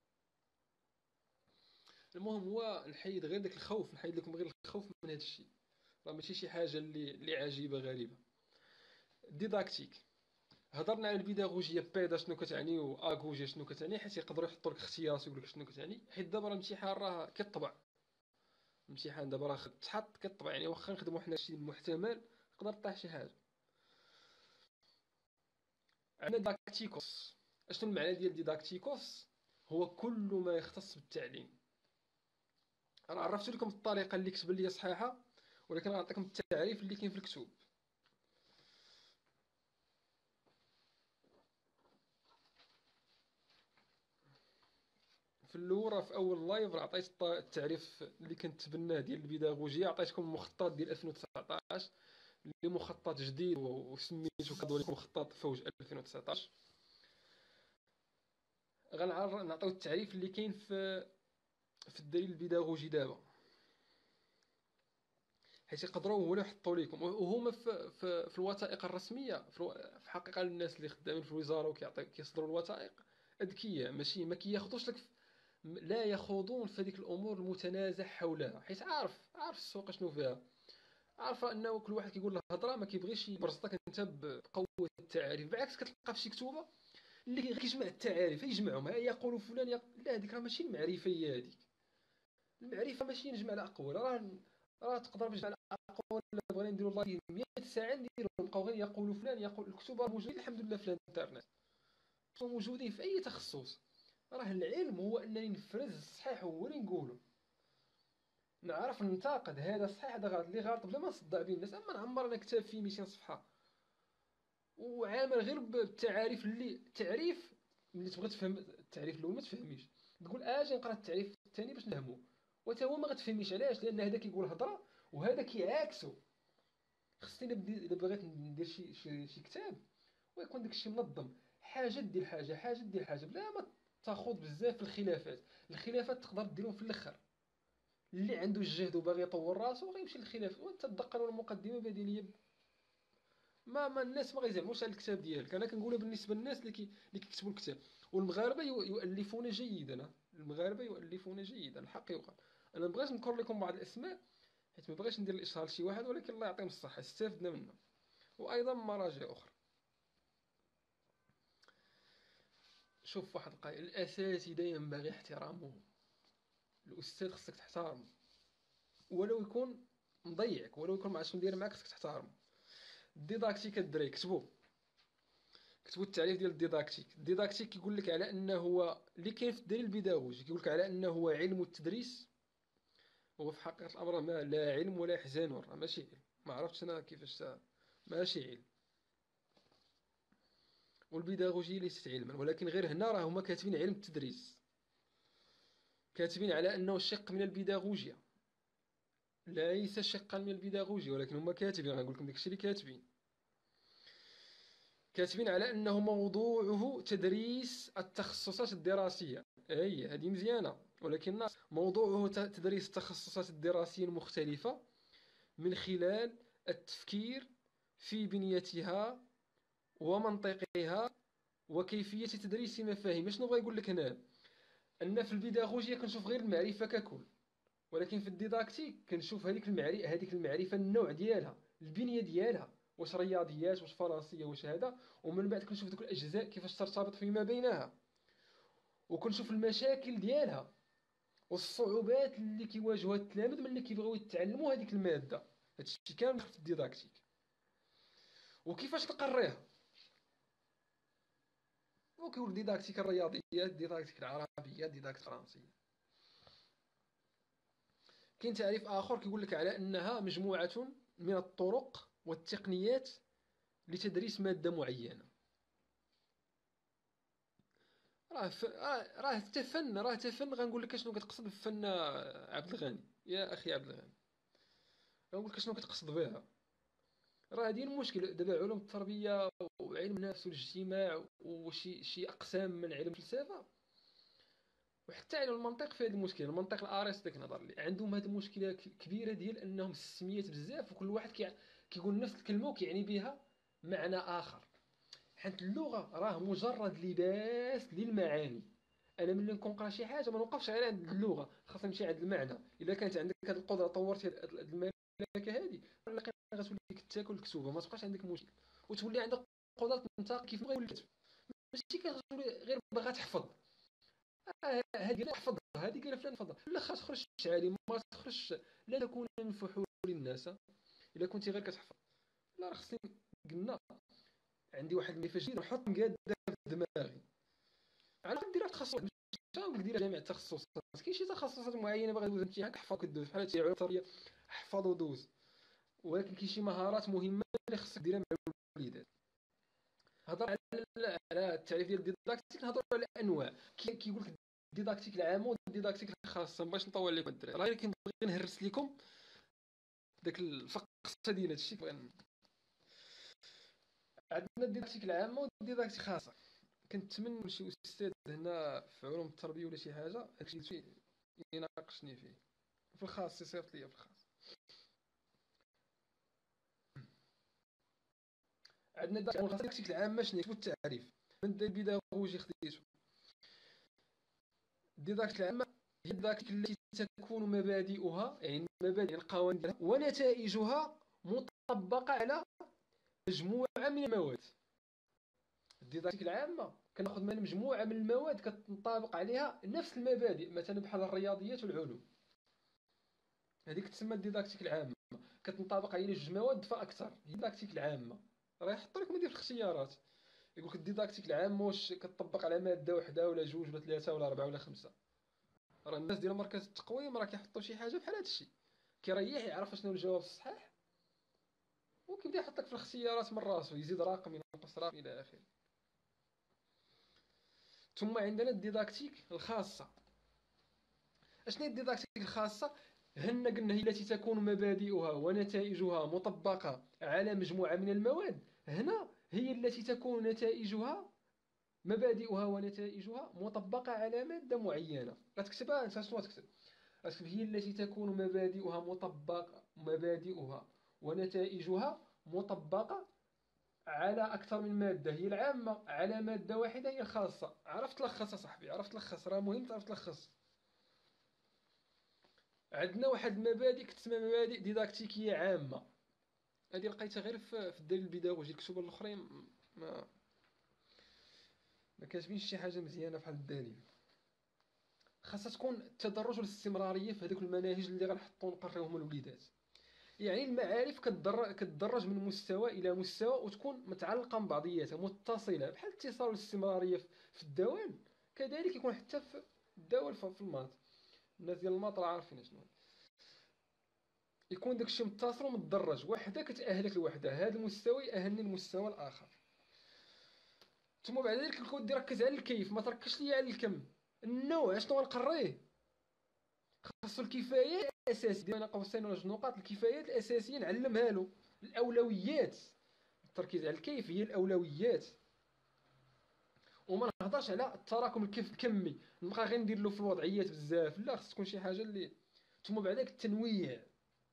المهم هو نحيد غير داك الخوف، نحيد لكم غير الخوف من هادشي، راه ماشي شي حاجه اللي اللي عجيبه غريبه. ديداكتيك. هضرنا على البيداغوجيا بيدا شنو كتعني واغوجيا شنو كتعني، حيت يقدروا يحطوا لك اختيارات ويقول لك شنو كتعني، حيت دابا راه الامتحان راه كيطبع. الامتحان دابا راه تحط كيطبع، يعني واخا نخدموا حنا شي محتمل يقدر طيح شي حاجه. عندنا ديداكتيكوس. اشنو المعنى ديال ديداكتيكوس؟ هو كل ما يختص بالتعليم. انا عرفت لكم الطريقه اللي كتب لي صحيحه، ولكن غنعطيكم التعريف اللي كاين في الكتب. في الاول راه في اول لايف راه عطيت الط- التعريف اللي كنت تبناه ديال البيداغوجيا، عطيتكم المخطط ديال ألفين وتسعطاش اللي مخطط جديد و- وسميتو كذلك مخطط فوج ألفين وتسعطاش. غنعطيو التعريف اللي كاين في في الدليل البيداغوجي دابا، حيت يقدروا هو اللي يحطوا لكم، وهما في في, في الوثائق الرسميه في, الو... في حقيقه الناس اللي خدامين في الوزاره وكيعطيو كيصدروا الوثائق اذكياء، ماشي ما كياخذوش لك في... لا يخوضون في هذيك الامور المتنازع حولها، حيت عارف عارف السوق شنو فيها، عارفه انه كل واحد كيقول له هضره ما كيبغيش يبرزطك انت بقوه التعاريف. بالعكس كتلقى في شي كتوبه اللي غير كيجمع التعاريف يجمعهم، ها يقول فلان يق... لا هذيك راه ماشي المعرفه هي هذيك. المعرفه ماشي نجمع الاقوال، راه راه تقدر باش نجمع الاقوال الا بغينا نديرو الله مية ساعه نديرو، نبقاو غير يقول فلان يقول. الكتب راه موجودين الحمد لله في الانترنت، موجودين في اي تخصص. راه العلم هو انني نفرز الصحيح هو اللي نقوله، نعرف ننتقد هذا صحيح هذا غلط، اللي غلط بلا ما نصدع بين الناس. اما نعمر انا كتاب فيه مئتين صفحه وعامل غير بالتعاريف اللي تعريف ملي تبغي تفهم التعريف الاول ما تفهميش، تقول اجي نقرا التعريف الثاني باش نفهمو، وتا هو ما غتفهميش علاش، لان هذا كيقول هضره وهذا كيعاكسو. خصني الا بغيت ندير شي شي, شي كتاب ويكون داكشي منظم، حاجه دير حاجه حاجه دير حاجه بلا ما تاخذ بزاف في الخلافات. الخلافات تقدر ديرهم في الاخر، اللي عنده الجهد وباغي يطور راسو غيمشي للخلاف، وانت تدقق المقدمه بديليه. ما ما الناس ما غيزعموش على الكتاب ديالك. انا كنقولها بالنسبه للناس اللي كي اللي كيكتبوا الكتاب. والمغاربه يؤلفون جيدا، المغاربه يؤلفون جيدا، الحق يقال. انا مبغيتش نذكر لكم بعض الاسماء حيت ما بغيتش ندير الاشهار لشي واحد، ولكن الله يعطيهم الصحه استفدنا منه، وايضا مراجع اخرى. شوف واحد القاعده، الاساتذه ينبغي احترامهم. الاستاذ خصك تحترمه ولو يكون مضيعك، ولو يكون ما عرفتش ندير معاك، خصك تحترمه. الديداكتيك الدراري كتبوا كتبوا التعريف ديال الديداكتيك. الديداكتيك كيقول لك على انه هو اللي كاين في الدليل البيداغوجي، كيقول لك على انه هو علم التدريس. هو في حقيقه الامر ما لا علم ولا يحزن، راه ماشي علم، ما عرفتش انا كيفاش، ماشي علم. والبيداغوجي ليست علما، ولكن غير هنا راه هما كاتبين علم التدريس، كاتبين على انه شق من البيداغوجيا، ليس شقا من البيداغوجيا، ولكن هما كاتبين، غنقول لكم داكشي اللي كاتبين. كاتبين على انه موضوعه تدريس التخصصات الدراسيه. اي هذه مزيانه، ولكن موضوعه تدريس التخصصات الدراسيه المختلفه من خلال التفكير في بنيتها ومنطقها وكيفيه تدريس مفاهيم. شنو بغا يقول لك هنا؟ ان في البيداغوجيا كنشوف غير المعرفه ككل، ولكن في الديداكتيك كنشوف هذيك المعرفه هذيك المعرفه النوع ديالها، البنيه ديالها، واش رياضيات واش فرنسيه واش هذا، ومن بعد كنشوف دوك الاجزاء كيفاش ترتبط فيما بينها، وكنشوف المشاكل ديالها والصعوبات اللي كيواجهوها التلاميذ ملي كيبغيو يتعلموا هذيك الماده. هادشي كامل في الديداكتيك. وكيفاش نقريها، وكيقول ديداكتيك الرياضيات، ديداكتيك العربيه، ديداكتيك الفرنسيه. كاين تعريف اخر كيقول لك على انها مجموعه من الطرق والتقنيات لتدريس ماده معينه. راه ف... راه راه حتى فن، راه حتى فن. غنقول لك شنو كتقصد بالفن عبد الغني، يا اخي عبد الغني، غنقول لك شنو كتقصد بها. راه هذه المشكل دابا، علوم التربيه وعلم النفس والاجتماع وشي شي اقسام من علم الفلسفه وحتى علم المنطق في هذا المشكل. المنطق الارسطو ديك النظر اللي عندهم هذه المشكله كبيره ديال انهم السميات بزاف، وكل واحد كي... كيقول نفس الكلمه وكيعني بها معنى اخر. حيت اللغه راه مجرد لباس للمعاني. انا ملي نكون نقرا شي حاجه ما نوقفش غير عند اللغه، خاصني نمشي عند المعنى. الا كانت عندك هذه القدره، طورتي هذه الملكه هذه، غتولي كتاكل الكتوبه، ما تبقاش عندك مشكل، وتولي عندك قدره تنطق كيف ما يولي. ماشي كتولي غير باغا تحفظ. آه، هذه لا تحفظ، هذه قال فلان حفظها، لا خاص تخرج عالم، ما تخرج لا تكون من فحول الناس. الا كنتي غير كتحفظ، لا راه خصني، قلنا عندي واحد المعرفه جديده نحط مقاده في دماغي. على نديرها في تخصص، ماشي نقول ديرها جامع التخصصات. كاين شي تخصصات معينه باغي دوز امتحان كحفظ كدوز، بحال هادشي علوم التربيه حفظ ودوز. ولكن كاين شي مهارات مهمه اللي خصك ديرها مع الوليدات. هضر على على التعريف ديال الديداكتيك، نهضروا على الانواع. كيقول لك الديداكتيك العام والديداكتيك الخاصه. باش نطول لكم الدراري، راه كنبغي نهرس لكم داك الفقصه ديال هادشي. عندنا الديداكتيك العامه والديداكتيك الخاصه. كنتمنى شي استاذ هنا في علوم التربيه ولا شي حاجه هادشي يناقشني فيه في الخاص، يصيفط ليا في الخاص. عندنا الديداكتيك العامه شنو هو التعريف من البيداغوجي خديته. الديداكتيك العامه هي الديداكتيك التي تكون مبادئها، يعني مبادئ القوانين ونتائجها مطبقه على مجموعه من المواد. الديداكتيك العامه كناخذ من مجموعه من المواد كتنطبق عليها نفس المبادئ، مثلا بحال الرياضيات والعلوم، هذيك تسمى الديداكتيك العامه. كتنطبق على جوج مواد فاكثر، هي الديداكتيك العامه. راه يحط لكم هذه في الاختيارات، يقول لك الديداكتيك العامه واش كتطبق على ماده وحده ولا جوج ولا ثلاثه ولا اربعه ولا خمسه. راه الناس ديال مركز التقويم راه كيحطوا شي حاجه بحال هذا الشيء، كيريح يعرف شنو الجواب الصحيح، وكيبدا يحط لك في الاختيارات من راسو، يزيد رقم ينقص رقم الى اخره. ثم عندنا الديداكتيك الخاصه. اشنو هي الديداكتيك الخاصه؟ هن قلنا هي التي تكون مبادئها ونتائجها مطبقه على مجموعه من المواد. هنا هي التي تكون نتائجها مبادئها ونتائجها مطبقه على ماده معينه. غتكتبها انت، شنو غتكتب؟ غتكتب هي التي تكون مبادئها مطبقه مبادئها ونتائجها مطبقه على اكثر من ماده. هي العامه على ماده واحده هي الخاصه. عرفت تلخص صاحبي، عرفت تلخص، راه مهم تعرف تلخص. عندنا واحد المبادئ كتسمى مبادئ ديداكتيكيه عامه. هذه لقيتها غير في في الدليل البيداغوجي. الكتب الاخرين ما ما كاتبينش شي حاجه مزيانه بحال الدليل. خاصها تكون التدرج والاستمراريه في هذوك المناهج اللي غنحطو نقريوهم الوليدات. يعني المعارف كتدرج كتدرج من مستوى الى مستوى وتكون متعلقه ببعضياتها متصله، بحال الاتصال والاستمراريه في الدوال كذلك يكون حتى في الدوال في الماط. الناس ديال الماط راه عارفين شنو يكون داكشي متصل ومتدرج، وحده كتأهلك لوحدها، هذا المستوى يأهلني للمستوى الآخر. ثم بعد ذلك الكود ركز على الكيف، ما تركزش ليا على الكم. النوع شنو غنقريه، خاصو الكفايات الأساسية بين قوسين ولا جوج نقاط، الكفايات الأساسية نعلمها له. الأولويات، التركيز على الكيف هي الأولويات، وما نهضرش على التراكم الكمي نبقى غير ندير له في الوضعيات بزاف، لا خص تكون شي حاجة اللي. ثم بعد ذلك التنويع،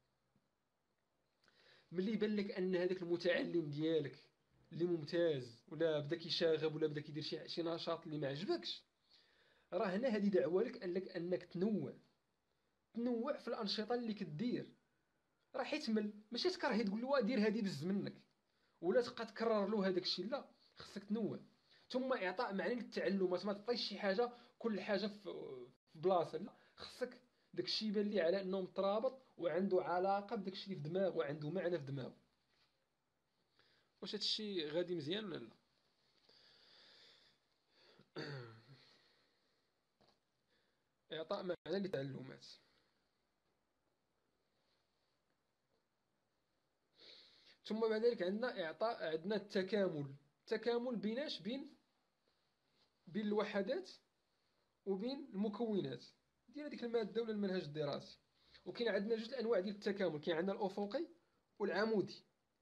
ملي يبان لك ان هذاك المتعلم ديالك اللي ممتاز ولا بدا كيشاغب ولا بدا كيدير شي شي نشاط اللي ما عجبكش، راه هنا هذه دعوه لك انك انك تنوع تنوع في الانشطه اللي كدير. راه حيتمل، ماشي تكرهي تقول له دير هذه بز منك ولا تبقى تكرر له هذاك الشيء، لا خصك تنوع. ثم اعطاء معنى للتعلمات، ما تعطيش شي حاجه كل حاجه في في بلاصه، لا خصك داك الشيء يبان لي على انه مترابط وعنده علاقه بداك الشيء اللي في دماغه وعنده معنى في دماغه. واش هادشي غادي مزيان ولا لا؟ اعطاء معنى للتعلمات. ثم بعد ذلك عندنا اعطاء، عندنا التكامل. التكامل بيناش بين بين الوحدات وبين المكونات ديال هذيك الماده ولا المنهج الدراسي. وكاين عندنا جوج الانواع ديال التكامل، كاين عندنا الافقي والعمودي.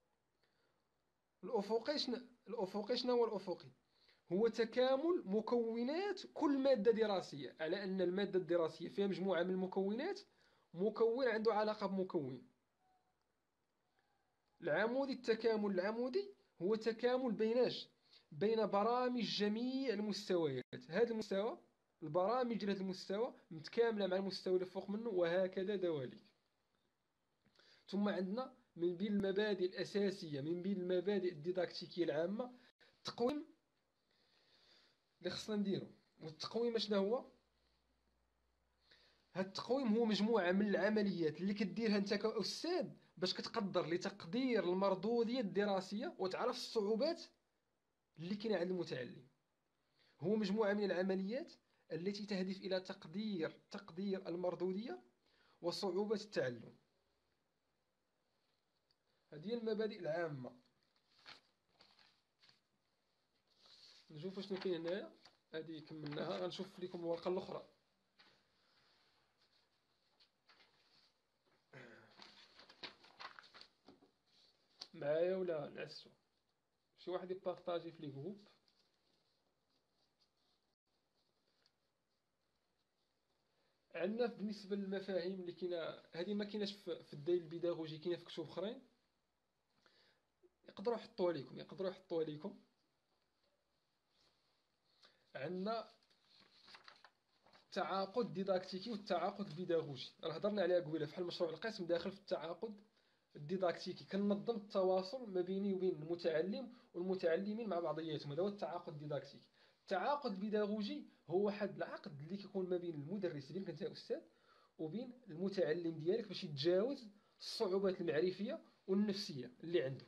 الافقي شنو الافقي شنو هو الافقي؟ هو تكامل مكونات كل ماده دراسيه، على ان الماده الدراسيه فيها مجموعه من المكونات، مكون عنده علاقه بمكون. العمودي، التكامل العمودي هو تكامل بيناش بين برامج جميع المستويات. هذا المستوى، البرامج ديال هذا المستوى متكامله مع المستوى اللي فوق منه، وهكذا دواليك. ثم عندنا من بين المبادئ الاساسيه، من بين المبادئ الديداكتيكيه العامه، التقويم اللي خصنا نديرو. والتقويم شنو هو؟ هاد التقويم هو مجموعه من العمليات اللي كديرها انت كاستاذ باش كتقدر لتقدير المردوديه الدراسيه وتعرف الصعوبات اللي كاينه عند المتعلم. هو مجموعه من العمليات التي تهدف الى تقدير تقدير المردوديه وصعوبه التعلم. هذه هي المبادئ العامه. نشوف شنو كاين هنايا. هذه كملناها، غنشوف لكم الورقه الاخرى. معايا ولا نعسو؟ شي واحد يبارطاجي في لي جروب. عندنا بالنسبه للمفاهيم اللي كاينه، هذه ما كايناش في في الدليل البيداغوجي، كاينه في كتب اخرين يقدروا يحطوها لكم يقدروا يحطوها لكم. عندنا التعاقد الديداكتيكي والتعاقد البيداغوجي، راه هضرنا عليها قبيله، بحال مشروع القسم داخل في التعاقد الديداكتيكي، كننظم التواصل ما بيني وبين المتعلم والمتعلمين مع بعضياتهم. هذا هو التعاقد الديداكتيكي. التعاقد البيداغوجي هو واحد العقد اللي كيكون ما بين المدرس ديالك انت استاذ وبين المتعلم ديالك باش يتجاوز الصعوبات المعرفيه والنفسيه اللي عنده.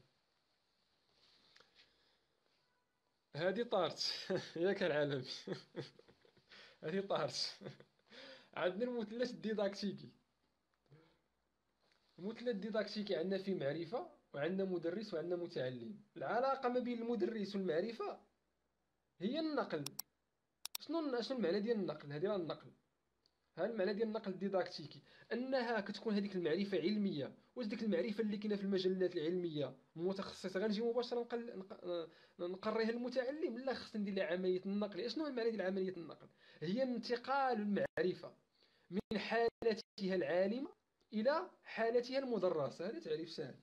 هذه طارت ياك العالمي. هذه طارت. عندنا المثلث الديداكتيكي. المثلث الديداكتيكي عندنا فيه معرفة وعندنا مدرس وعندنا متعلم. العلاقة ما بين المدرس والمعرفة هي النقل. شنو شنو المعنى ديال النقل؟ هذه راه النقل. ها المعنى ديال النقل الديداكتيكي، انها كتكون هذيك المعرفة علمية. واش ديك المعرفة اللي كاينه في المجلات العلمية متخصصة غنجي مباشرة نقل نق- نقريها للمتعلم؟ لا، خصني ندير لها عملية النقل. شنو هو المعنى ديال عملية النقل؟ هي انتقال المعرفة من حالتها العالمة إلى حالتها المدرسة. هذا تعريف سهل.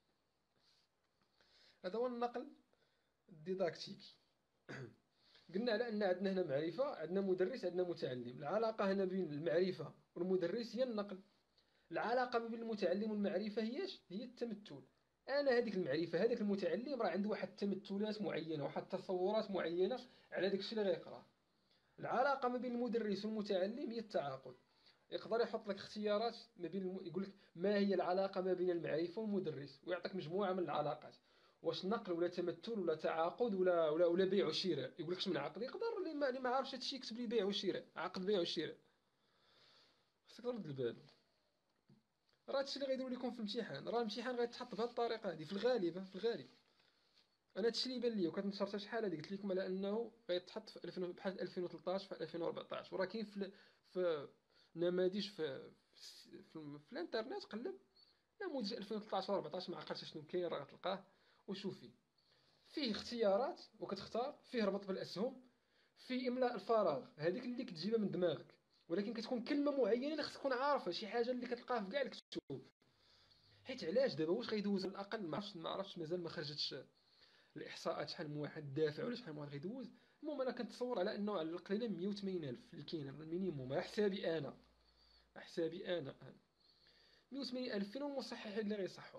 هذا هو النقل الديداكتيكي. قلنا على أن عندنا هنا معرفة، عندنا مدرس، عندنا متعلم. العلاقة هنا بين المعرفة والمدرس هي النقل. العلاقه ما بين المتعلم والمعرفه هياش هي التمثل. انا هذيك المعرفه هذاك المتعلم راه عنده واحد التمثلات معينه، واحد التصورات معينه على داك الشيء اللي غيقراه. العلاقه ما بين المدرس والمتعلم هي التعاقد. يقدر يحط لك اختيارات ما بين الم... يقول لك ما هي العلاقه ما بين المعرفه والمدرس، ويعطيك مجموعه من العلاقات. واش نقل ولا تمثل ولا تعاقد ولا ولا, ولا بيع وشراء. يقول لك اش من عقد. يقدر اللي ما, اللي ما عارفش هذا الشيء يكتب لي بيع وشراء، عقد بيع وشراء. خصك ترد البال. راه هادشي اللي غيديروا لكم في الامتحان. راه الامتحان غيتحط بهذه الطريقه هذه في الغالب في الغالب. انا هادشي اللي بان لي وكتنشر حتى شحال هادي قلت لكم على انه غيتحط في ألفين بحال ألفين وثلاثطاش في ألفين وأربعطاش. وراه كاين في في نماذج في في, في, في الانترنت. قلب نموذج ألفين وثلاثطاش و14 ما عقلتش شنو كاين، راه غتلقاه وشوف فيه. فيه اختيارات وكتختار، فيه ربط بالاسهم، فيه املاء الفراغ هذيك اللي كتجيبها من دماغك، ولكن كتكون كلمه معينه اللي خصك تكون عارفها، شي حاجه اللي كتلقاها في كاع الكتب. حيت علاش دابا واش غيدوز على الاقل ما عرفتش ما عرفتش مازال ما خرجتش الاحصاءات شحال من واحد دافع ولا شحال من واحد غيدوز. المهم انا كنتصور على انه على القليله مية وثمانين الف اللي كاين المينيموم على حسابي انا. على حسابي انا انا مية وثمانين الف فين المصححين اللي غيصحوا.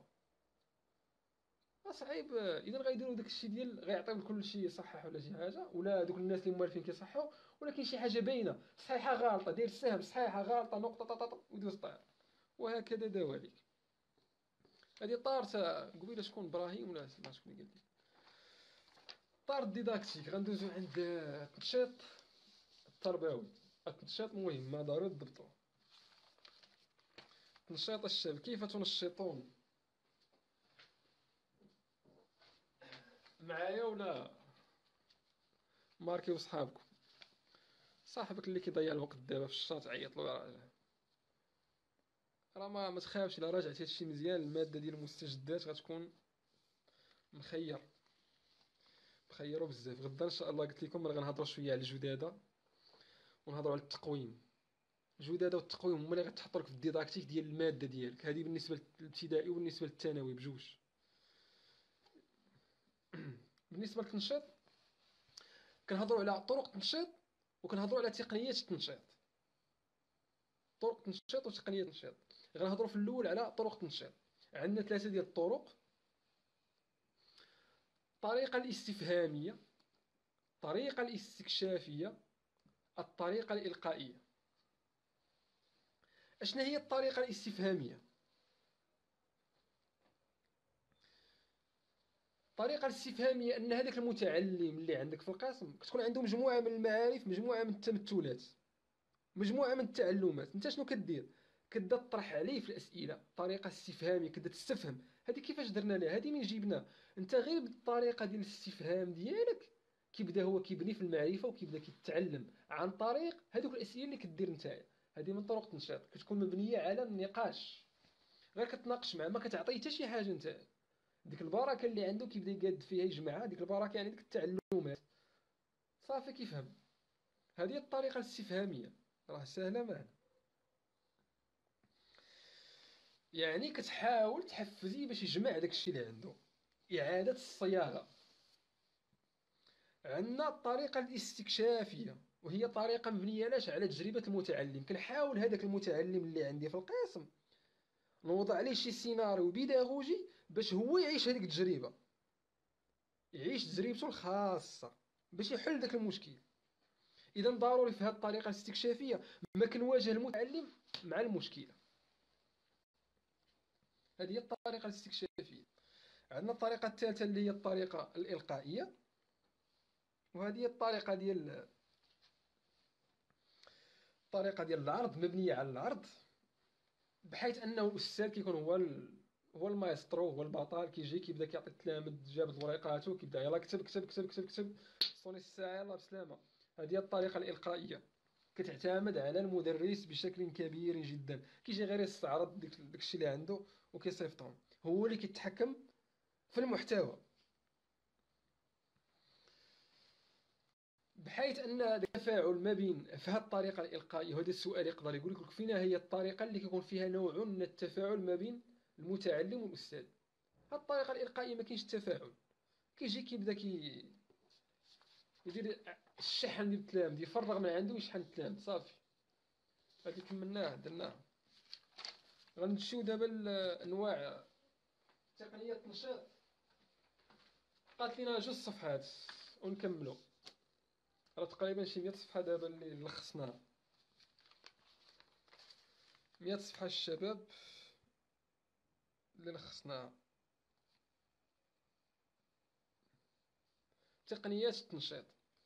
صعيب. اذا غيديروا داك الشيء ديال غيعطيو لكل شيء يصحح ولا شي حاجه، ولا دوك الناس اللي موالفين كيصحوا ولكن شي حاجه باينه صحيحه غلطه داير السهم صحيحه غلطه نقطه طاطا ويدوز طاير. وهكذا دواليك. هذه طارت قبيله شكون ابراهيم ولا ما شكون اللي قال لي. طارت ديداكتيك. غندوزو عند التنشيط التربوي. التنشيط مهم ما ضروري تضبطوه. تنشيط الشباب. كيف تنشطون؟ معايا ولا ماركيو صحابكم؟ صاحبك اللي كيضيع الوقت دابا في الشاط عيط له راه راه ما, ما تخافش. الا راجعتي هادشي مزيان الماده ديال المستجدات غتكون مخير مخيرو بزاف. غدا ان شاء الله قلت لكم راه غنهضروا شويه على الجداده ونهضروا على التقويم. الجداده والتقويم هما اللي غتحطوا لك في الديداكتيك ديال الماده ديالك. هذه بالنسبه للابتدائي وبالنسبه للثانوي بجوج. بالنسبه للتنشيط كنهضروا على طرق التنشيط وكنهضروا على تقنيات التنشيط. طرق التنشيط وتقنيات التنشيط. غنهضروا في الاول على طرق التنشيط. عندنا ثلاثه ديال الطرق. الطريقه الاستفهاميه، الطريقه الاستكشافيه، الطريقه الالقائيه. اشنا هي الطريقه الاستفهاميه؟ الطريقه الاستفهاميه ان هذاك المتعلم اللي عندك في القسم كتكون عنده مجموعه من المعارف، مجموعه من التمثلات، مجموعه من التعلمات. انت شنو كدير؟ كتبدا تطرح عليه في الاسئله طريقه استفهاميه. كتبدا تستفهم هذه كيفاش درنا لها، هذه من جبنا. انت غير بالطريقه ديال الاستفهام ديالك كيبدا هو كيبني في المعرفه وكيبدا كيتعلم عن طريق هذوك الاسئله اللي كدير نتايا. هذه من طرق التنشيط كتكون مبنيه على النقاش. غير كتناقش معاه ما كتعطيه حتى شي حاجه نتايا. ديك البركه اللي عنده كيبدا يقاد فيها يجمعها. ديك البركه يعني ديك التعلمات صافي كيفهم. هذه الطريقه الاستفهاميه راه سهله معنا. يعني كتحاول تحفزيه باش يجمع داكشي اللي عنده. إعادة الصياغة. عندنا الطريقة الاستكشافية وهي طريقة مبنية علاش على تجربة المتعلم. كنحاول هذاك المتعلم اللي عندي في القسم نوضع عليه شي سيناريو بيداغوجي باش هو يعيش هذيك التجربة، يعيش تجربته الخاصة باش يحل داك المشكل. إذا ضروري في هذه الطريقة الاستكشافية ما كنواجه المتعلم مع المشكلة. هذه هي الطريقة الاستكشافية. عندنا الطريقة الثالثة اللي هي الطريقة الإلقائية، وهذه هي الطريقة ديال الطريقة ديال العرض، مبنية على العرض، بحيث أنه الأستاذ كيكون هو ال... هو المايسترو، هو البطل. كيجي كيبدا كيعطي التلاميذ جاب ورقاته كيبدا يلاه كتب كتب كتب كتب كتب صوني الساعة يلاه بسلامة. هذه هي الطريقة الإلقائية. كتعتمد على المدرس بشكل كبير جدا. كيجي غير يستعرض ديك داكشي اللي عنده وكيصيفطهم. هو اللي كيتحكم في المحتوى، بحيث ان التفاعل ما بين في هذه الطريقه الالقائيه. وهذا السؤال يقدر يقول لك فينا هي الطريقه اللي كيكون فيها نوع من التفاعل ما بين المتعلم والاستاذ. هذه الطريقه الالقائيه ما كاينش التفاعل. كيجي كيبدا كي يدير الشحن ديال التلاميذ، يفرغ من عنده ويشحن التلاميذ صافي. هذه كملناها درناها. غنمشيو دابا لأنواع تقنية التنشيط. بقات لينا جوج صفحات ونكملو، راه تقريبا شي مية صفحة دابا اللي لخصناها، مية صفحة الشباب اللي لخصناها. تقنيات التنشيط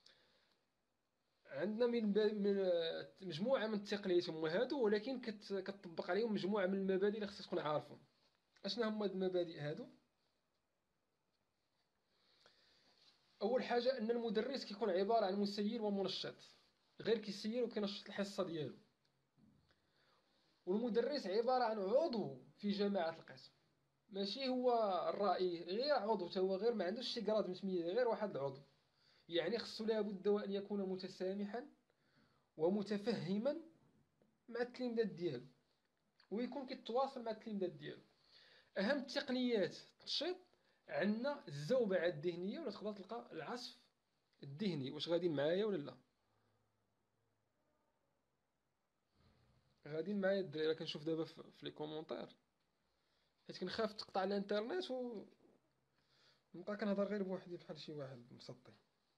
عندنا من, ب... من مجموعة من التقنيات هما هادو، ولكن كت... كتطبق عليهم مجموعة من المبادئ اللي خصك تكون عارفهم. اشنا هما هاد المبادئ هادو؟ اول حاجة ان المدرس كيكون عبارة عن مسير ومنشط، غير كيسير وكينشط الحصة ديالو. والمدرس عبارة عن عضو في جماعة القسم، ماشي هو الرئيس، غير عضو، تا هو غير ما عندوش شي كراد متميز، غير واحد العضو. يعني خصو لابد وان يكون متسامحا ومتفهما مع التلاميذات ديالو، ويكون كيتواصل مع التلاميذات ديالو. اهم التقنيات التنشيط عندنا الزوبعة الذهنية، ولا تقدر تلقى العصف الذهني. واش غاديين معايا ولا لا؟ غاديين معايا الدراري؟ كنشوف دابا في في لي كومونتير، حيت كنخاف تقطع الانترنت و نبقى كنهضر غير بوحدي بحال شي واحد مسطي.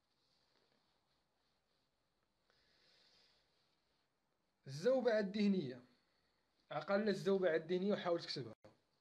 الزوبعة الذهنية، عقل الزوبعة الذهنية وحاول تكتبها.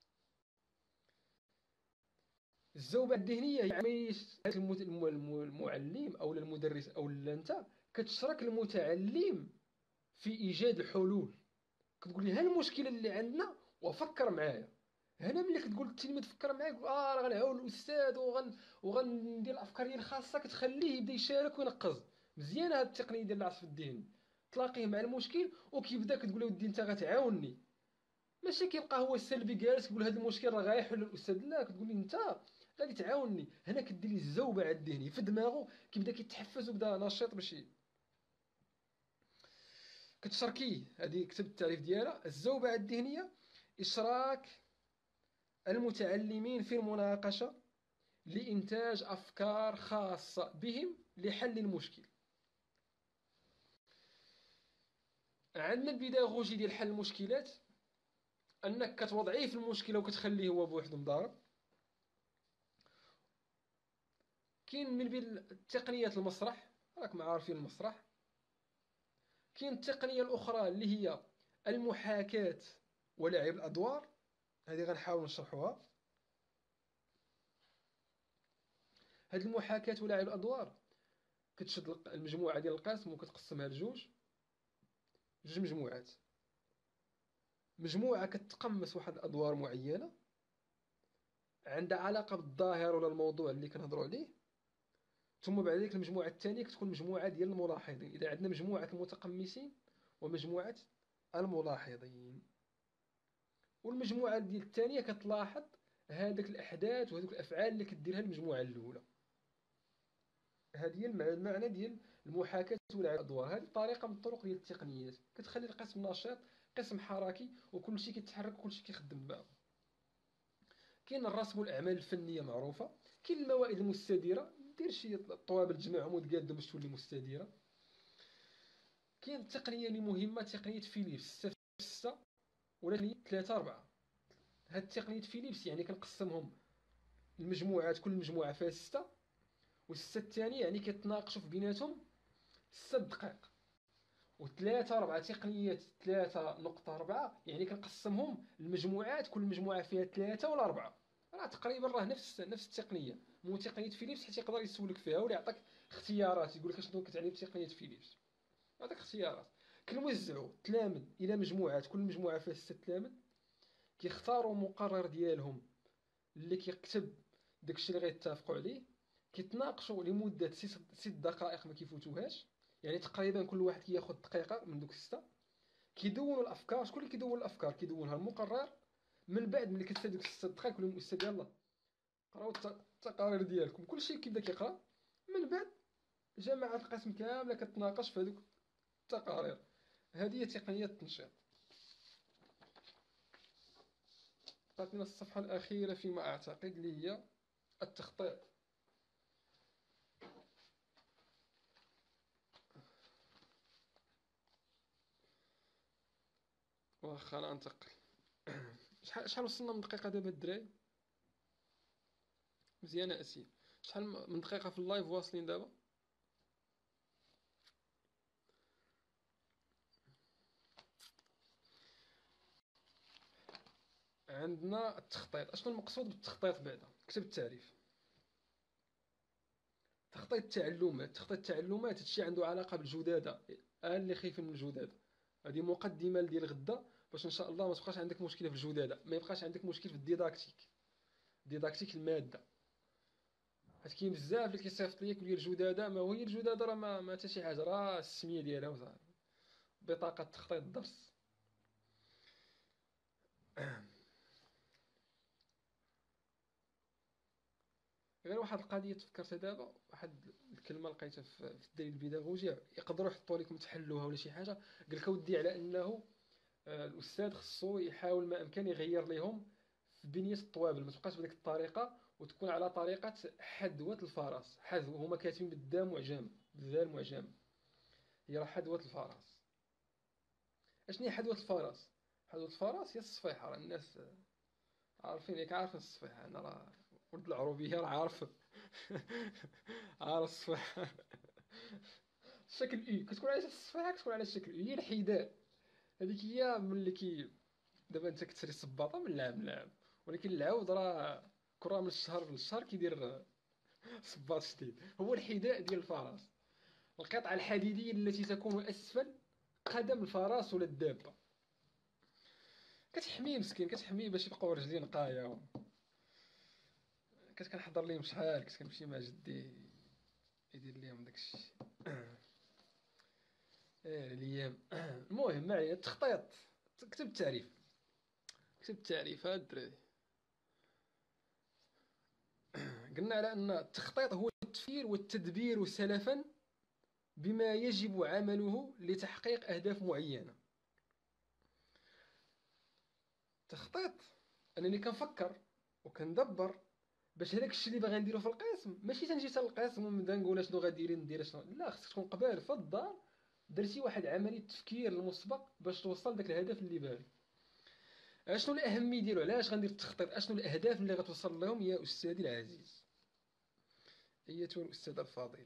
الزوبعة الذهنية هي عملية المعلم أو المدرس أو أنت كتشرك المتعلم في إيجاد الحلول. كتقول لي ها المشكلة اللي عندنا وفكر معايا. هنا ملي كتقول للتلميذ فكر معايا، يقول اه راه غنعاون الاستاذ وغن وغندير الافكار ديالي الخاصه، كتخليه يبدا يشارك وينقز. مزيانه هاد التقنيه ديال العصف الذهني، تلاقيه مع المشكل وكيبدا كتقول له ودي انت غتعاونني، ماشي كيبقى هو السلبي جالس كيقول هذا المشكل راه غيحل الاستاذ. لا، كتقول لي انت غادي تعاونني. هنا كدير لي الزوبعه الذهني في دماغه، كيبدا كيتحفز وبدا نشيط باش كتشاركيه. هذه كتبت التعريف ديالها. الزوبعه الذهنيه اشراك المتعلمين في المناقشه لإنتاج أفكار خاصة بهم لحل المشكل. عندنا البيداغوجي ديال حل المشكلات، أنك كتوضعيه في المشكلة وكتخليه هو بوحدو مضارب. كاين من بين تقنيات المسرح، راكم عارفين المسرح. كاين التقنية الأخرى اللي هي المحاكاة ولعب الأدوار، هذه غنحاول نشرحوها. هذه المحاكاة ولعب الأدوار كتشد المجموعة ديال القسم وكتقسمها لجوج جوج مجموعات. مجموعة كتقمص واحد الأدوار معينة عندها علاقة بالظاهر ولا الموضوع اللي كنهضروا عليه، ثم بعد ذلك المجموعة الثانية كتكون مجموعة ديال الملاحظين. إذا عندنا مجموعة المتقمصين ومجموعة الملاحظين، والمجموعة ديال الثانية كتلاحظ هذيك الأحداث وهذوك الأفعال اللي كديرها المجموعة الأولى. هذه هي المعنى ديال المحاكاة ولعب الأدوار. هذه طريقة من الطرق ديال التقنيات كتخلي القسم نشيط، قسم حركي، وكل شيء كيتحرك وكل شيء كيخدم معه. كاين الرسم والأعمال الفنية معروفة. كاين الموائد المستديرة، دير شي طوابل تجمعهم وتقادهم باش تولي مستديرة. كاين التقنية اللي مهمة، تقنية فيليبس ستة في ستة ولا ثلاثة أربعة. هاد تقنية فيليبس يعني كنقسمهم المجموعات، كل مجموعة فيها ستة، والستة الثانية يعني كيتناقشوا في بيناتهم ست دقائق. وثلاثة أربعة تقنية ثلاثة نقطة أربعة يعني كنقسمهم المجموعات، كل مجموعة فيها ثلاثة ولا أربعة. راه تقريبا راه نفس نفس التقنية. مو تقنية فيليبس حيت يقدر يسولك فيها ولا يعطيك اختيارات، يقول لك شنو كتعني بتقنية فيليبس، يعطيك اختيارات. كنوزعوا التلامذ إلى مجموعات، كل مجموعة فيها ستة تلامذ، كيختاروا مقرر ديالهم اللي كيكتب داكشي اللي غيتفقوا عليه، كيتناقشوا لمدة ست دقائق ما كيفوتوهاش. يعني تقريبا كل واحد كياخذ دقيقة من دوك الستة. كيدونوا الأفكار. شكون اللي كيدون الأفكار؟ كيدونها المقرر. من بعد ملي كتسالي دوك الست دقائق كل الأستاذ يلاه قراو التقارير ديالكم، كلشي كيبدا كيقرا. من بعد جماعة القسم كاملة كتناقش في هذوك التقارير. هذه هي تقنية التنشيط. بقات الصفحة الأخيرة فيما أعتقد اللي هي التخطيط. واخا ننتقل. شحال شحال وصلنا من دقيقه دابا الدراري؟ مزيانه اسيا. شحال من دقيقه في اللايف واصلين دابا؟ عندنا التخطيط. اشنو المقصود بالتخطيط بعدا؟ كتب التعريف. تخطيط التعلمات. تخطيط التعلمات هادشي عنده علاقه بالجداده. اه اللي خايفين من الجداده، هذه مقدمه ديال غدا باش ان شاء الله ما تبقاش عندك مشكله في الجداده، ما يبقاش عندك مشكل في الديداكتيك. ديداكتيك الماده، حيت كاين بزاف اللي كيصيفط ليا كيقول لي الجداده، ما هي الجداده راه ما ما حتى شي حاجه، راه السميه ديالها وصافي، بطاقه تخطيط الدرس. غير واحد القضيه تفكرتها دابا، واحد الكلمه لقيتها في في الدليل البيداغوجي، يقدروا يحطوا لكم تحلوها ولا شي حاجه. قال لك اودي على انه آه، الاستاذ خصو يحاول ما امكن يغير لهم في بنيه الطوابل، ما تبقاش بهذيك الطريقه وتكون على طريقه حذوه الفرس. حذو هما كاتبين بالدال معجم، بالذال معجم، هي راه حذوه الفرس. اشنو هي حذوه الفرس؟ حذوه الفرس هي الصفيحه. راه الناس عارفين، ياك عارفين الصفيحه، انا راه ولد العروبيه راه عارف. عارف الصفيحه. الشكل اي كتكون على الصفيحه، كتكون على الشكل اي، هي الحذاء. هذيك هي ملي كي دابا انت كتشري السباطه من العام للعام، ولكن العاود راه كره من الشهر للشهر كيدير صباط جديد. هو الحذاء ديال الفرس، القطعه الحديديه التي تكون اسفل قدم الفرس ولا الدابه، كتحميه مسكين، كتحميه باش يبقاو رجليه نقايه. كنت كنحضر ليهم شحال، كنت كنمشي مع جدي يدير ليهم داكشي. ايه الايام. المهم ما علينا. التخطيط، كتب التعريف. كتب التعريف هاد الدراري. قلنا على ان التخطيط هو التفكير والتدبير سلفا بما يجب عمله لتحقيق اهداف معينه. التخطيط انني كنفكر وكندبر باش هذاك الشيء اللي باغي نديرو في القسم، ماشي تنجي حتى للقسم ونبدا نقول شنو غاديري ندير شنو، لا، خصك تكون قبال في الدار درتي واحد عمليه تفكير المسبق باش توصل داك الهدف اللي بالك. اشنو الاهميه ديالو؟ علاش غندير التخطيط؟ اشنو الاهداف اللي غتوصل لهم يا استاذي العزيز، ايتها الاستاذه الفاضله؟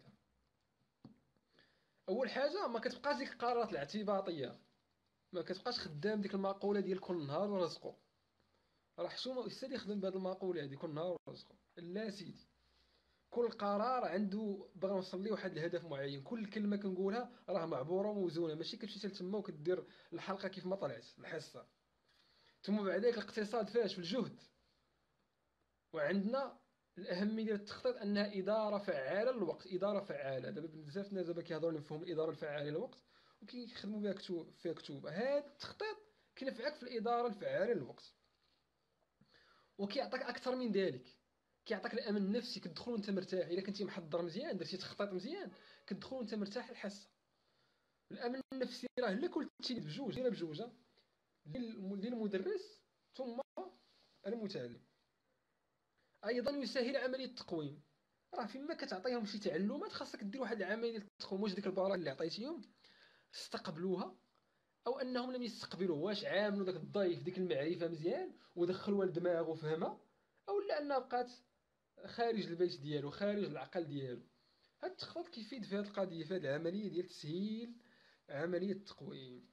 اول حاجه ما كتبقاش ديك القرارات الاعتباطيه، ما كتبقاش خدام ديك المقوله ديال كل نهار ورزقو. راه حشومه استاذ يخدم بهذه المقوله هذه كل نهار ورزقو. لا سيدي، كل قرار عنده باغي نوصل ليه واحد الهدف معين. كل كلمه كنقولها راه معبوره وموزونه، ماشي كتمشي تما وكدير الحلقه كيف ما طلعت الحصه. ثم بعد ذلك الاقتصاد فاش في الجهد. وعندنا الاهميه ديال التخطيط انها اداره فعاله للوقت. اداره فعاله، دابا بزاف الناس دابا كيهضروا لي مفهوم الاداره الفعاله للوقت وكيخدموا بها كتب فيها كتب. هذا التخطيط كينفعك في الاداره الفعاله للوقت، وكيعطيك اكثر من ذلك. كيعطيك الامن النفسي، كتدخل وانت مرتاح. الا كنتي محضر مزيان، درتي تخطيط مزيان، كتدخل وانت مرتاح الحصه. الامن النفسي راه الا كلتي بجوج ديرها بجوج، للمدرس ثم المتعلم. ايضا يسهل عمليه التقويم. راه فيما كتعطيهم شي تعلمات خاصك دير واحد العمليه ديال التقويم، واش ديك البرامج اللي عطيتيهم استقبلوها او انهم لم يستقبلوه. واش عاملوا داك الضيف ديك المعرفه مزيان ودخلوها لدماغه وفهمها، او لا انها بقات خارج البيت ديالو، خارج العقل ديالو. هاد التخطيط كيفيد في هاد القضيه، في هاد العمليه ديال تسهيل عمليه التقويم.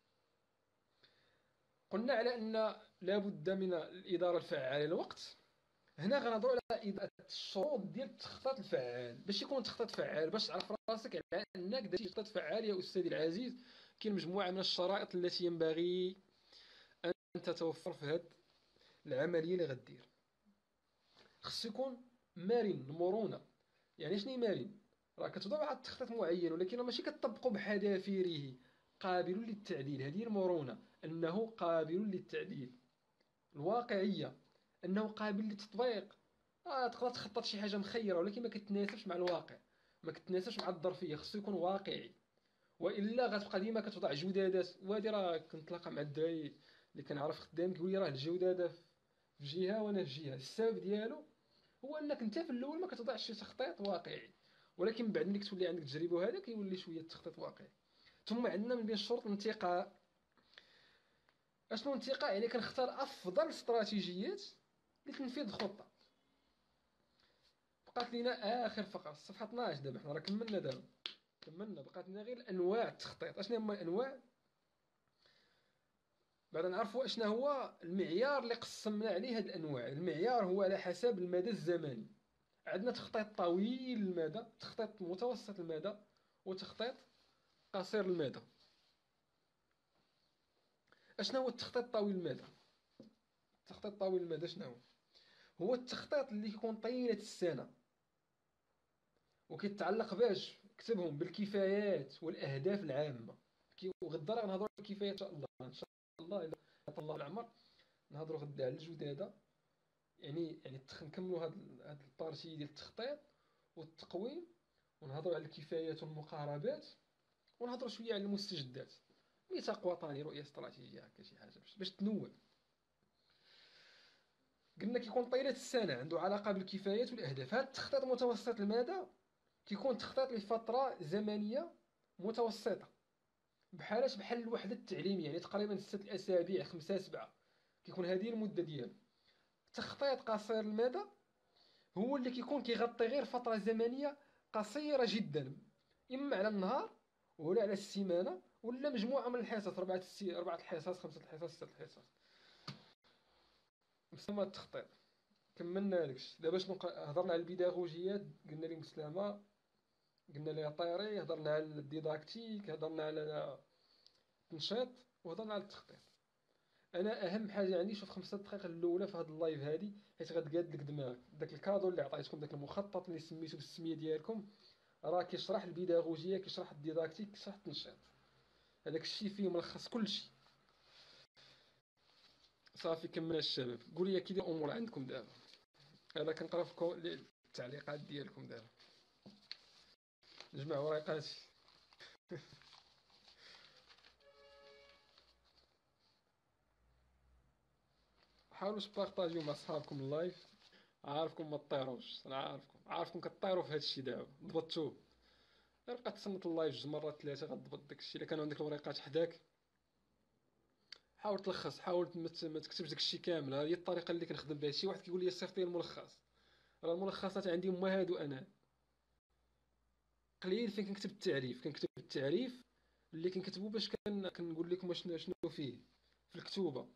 قلنا على ان لابد من الاداره الفعاله للوقت. هنا غنهضروا على الشروط ديال التخطيط الفعال. باش يكون تخطيط فعال، باش تعرف راسك على انك درتي تخطيط فعال يا استاذي العزيز، كاين مجموعه من الشرائط التي ينبغي ان تتوفر في هذه العمليه اللي غدير. خص يكون مرن، المرونه. يعني شنو مرن؟ راه كتوضع واحد التخطيط معين ولكن ماشي كتطبقه بحذافيره، قابل للتعديل. هذه المرونه، انه قابل للتعديل. الواقعيه، انه قابل للتطبيق. اه تقدر تخطط شي حاجه مخيره ولكن ما كتناسبش مع الواقع، ما كتناسبش مع الظرفيه. خصو يكون واقعي، والا غتبقى ديما كتوضع جدادات. وهادي راه كنتلاقى مع الدراري اللي كنعرف خدام كيقول لي راه الجداده في جهه وانا في جهه. السبب ديالو هو انك انت في الاول ما كتوضعش شي تخطيط واقعي، ولكن بعد ملي كتولي عندك تجربه هذا كيولي شويه التخطيط واقعي. ثم عندنا من بين الشروط الانتقاء. اشنو انتقاء؟ يعني كنختار افضل استراتيجيات اللي تنفيذ الخطه. بقات لينا اخر فقره الصفحه اثناش دابا، حنا راه كملنا دابا كملنا بقات لنا غير انواع التخطيط. اشنو هما الانواع؟ بعد نعرفوا اشنا هو المعيار اللي قسمنا عليه هاد الانواع. المعيار هو على حسب المدى الزمني. عندنا تخطيط طويل المدى، تخطيط متوسط المدى، وتخطيط قصير المدى. اشنا هو التخطيط طويل المدى؟ التخطيط طويل المدى شنو هو؟ هو التخطيط اللي كيكون طيلة السنة وكيتعلق باش كتبهم بالكفايات والاهداف العامة. كي وغدا راه نهضروا على الكفايات ان شاء الله، ان شاء الله الا عطا الله العمر نهضروا غدا على الجدادة. يعني يعني نكملوا هاد هاد البارتي ديال التخطيط والتقويم، ونهضروا على الكفايات والمقاربات، ونهضروا شويه على المستجدات. ميثاق وطني، رؤيه استراتيجيه، هكا شي حاجه باش باش تنوع. قلنا كيكون طيله السنه، عنده علاقه بالكفايات والاهداف. هذا التخطيط متوسط المدى كيكون تخطيط لفتره زمنيه متوسطه، بحالاش بحال الوحده التعليميه، يعني تقريبا ستة الاسابيع، خمسة سبعة، كيكون هذه المده ديالو. تخطيط قصير المدى هو اللي كيكون كيغطي غير فتره زمنيه قصيره جدا، اما على النهار ولا على السيمانه ولا مجموعه من الحصص، اربعه السي اربعه الحصص، خمسه الحصص، سته الحصص. مسمى التخطيط. كملنا داكشي. دابا شنو هضرنا على البيداغوجيات، قلنا لي مسلمه، قلنا لي طيري، هضرنا على الديداكتيك، هضرنا على التنشيط، وهضرنا على التخطيط. انا اهم حاجه عندي، شوف خمسة دقائق الاولى في هذا اللايف هادي، حيت غتقاد لك دماغك. داك الكادو اللي عطيتكم، داك المخطط اللي سميتو بالسميه ديالكم، راه كيشرح البيداغوجيه، كيشرح الديداكتيك، كيشرح التنشيط. هذاك الشيء فيه ملخص كلشي. صافي كملنا الشباب. قول لي كي داير الامور عندكم دابا. انا كنقرا في التعليقات ديالكم دابا، نجمع ورقاتي. حاولوا تبارطاجيو مع صحابكم اللايف. عارفكم ما تطيروش، انا عارفكم عارفكم كطيروا في هذا الشيء دابا، ضبطتوه. غير بقى تصنت اللايف جوج مرات ثلاثه غتضبط داك الشيء. الا كانوا عندك الورقات حداك حاول تلخص، حاول ما تكتبش داك الشيء كامل. هذه الطريقه اللي كنخدم بها. شي واحد كيقول لي صيفط لي الملخص، راه الملخصات عندي هما هادو. انا قليل فين كنكتب التعريف، كنكتب التعريف اللي كنكتبو باش كن كنقول لكم شنو شنو فيه في الكتوبه،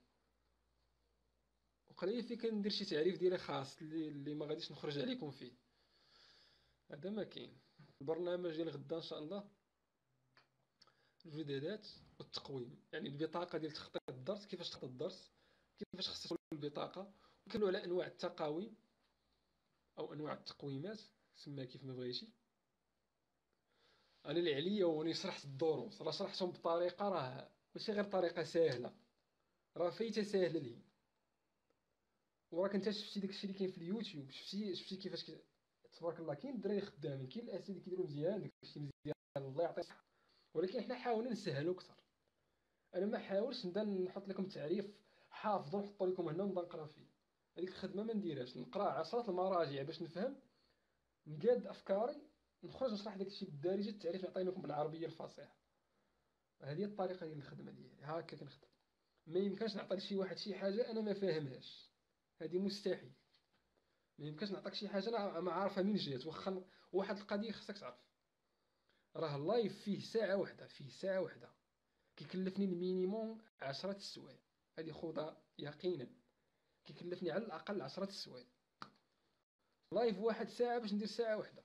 وقليل فين كندير شي تعريف ديالي خاص اللي اللي ما غاديش نخرج عليكم فيه. هذا ما كاين. البرنامج ديال غدا ان شاء الله الجدادات والتقويم، يعني البطاقه ديال تخطيط الدرس، كيفاش تخطط الدرس، كيفاش خصك تكون البطاقه. وكانوا على انواع التقاويم او انواع التقويمات، سميها كيف ما بغيتي. انا اللي عليا هو اني شرحت الدروس، راه شرحتهم بطريقه راه ماشي غير طريقه سهله، راه فايته ساهله لي. وراك انت شفتي داكشي اللي كاين في اليوتيوب، شفتي شفتي كيفاش كي... تبارك الله كاين الدراري خدامين، كاين الاساتذه اللي كيديروا مزيان، داكشي مزيان، الله يعطيه الصحه. ولكن حنا حاولنا نسهلوا اكثر. انا ما حاولش نبدا نحط لكم تعريف حافظ ونحط لكم هنا ونبدا نقرا فيه. هذيك الخدمه ما نديرهاش. نقرا عشرات المراجع باش نفهم، نقاد افكاري، نخرج نشرح داك الشيء بالدارجه، التعريف نعطي لكم بالعربيه الفصيحه. هذه هي الطريقه ديال الخدمه ديالي، هكا كنخدم. ما يمكنش نعطي لشي واحد شي حاجه انا ما فاهمهاش، هذه مستحيل. ما يمكنش نعطيك شي حاجه انا ما عارفها من جات. واخا واحد القضيه خصك تعرف، راه اللايف فيه ساعه واحده، فيه ساعه واحده كيكلفني المينيموم عشرة السوايع. هذه خوضه يقينا، كيكلفني على الاقل عشرة السوايع. لايف واحد ساعه باش ندير ساعه واحده،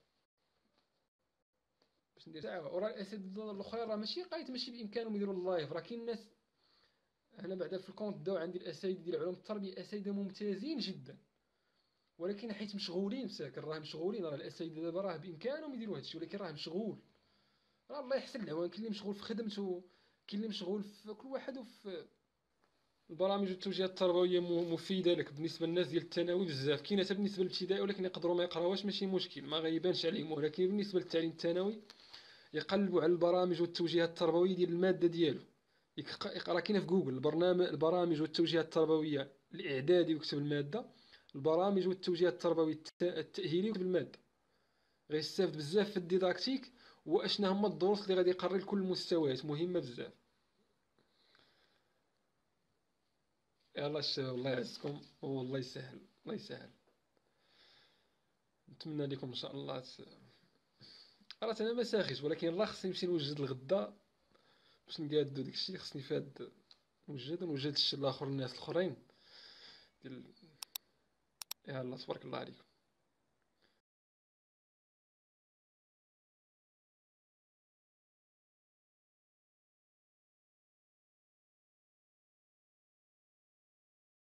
باش ندير ساعه. وراه الاساتذه الاخرين راه ماشي قايت ماشي بامكانهم يديروا اللايف. راه كاين ناس، انا بعدا في الكونت داو عندي الاساتذه ديال علوم التربيه، اساتذه ممتازين جدا، ولكن حيت مشغولين مساكن، راه مشغولين. راه الاساتذه دابا راه بامكانهم يديروا هادشي، ولكن راه مشغول. راه الله يحسن العوان، كاين اللي مشغول في خدمته، كاين اللي مشغول في كل واحد. وفي البرامج والتوجيهات التربويه مفيده لك بالنسبه للناس ديال الثانوي بزاف. كاينه حتى بالنسبه للابتدائي، ولكن يقدروا ما يقراوهاش، ماشي مشكل، ما غيبانش عليهم. ولكن بالنسبه للتعليم الثانوي يقلبوا على البرامج والتوجيهات التربويه ديال الماده ديالو. يقرا كاينه في جوجل البرنامج البرامج والتوجيهات التربويه الاعدادي ويكتب الماده، البرامج والتوجيهات التربوي التاهيلي ويكتب الماده. غيستافد بزاف في الديداكتيك، واشنا هما الدروس اللي غادي يقري لكل المستويات، مهمه بزاف. يلا الشباب الله يعزكم والله يسهل، الله يسهل. نتمنى لكم ان شاء الله ت... راه انا ما ساخيش، ولكن لا خصني نمشي نوجد الغدا باش نقادو داكشي، خصني فاد نوجد ونوجد الشي الاخر الناس الاخرين ديال. يلا تبارك الله عليكم.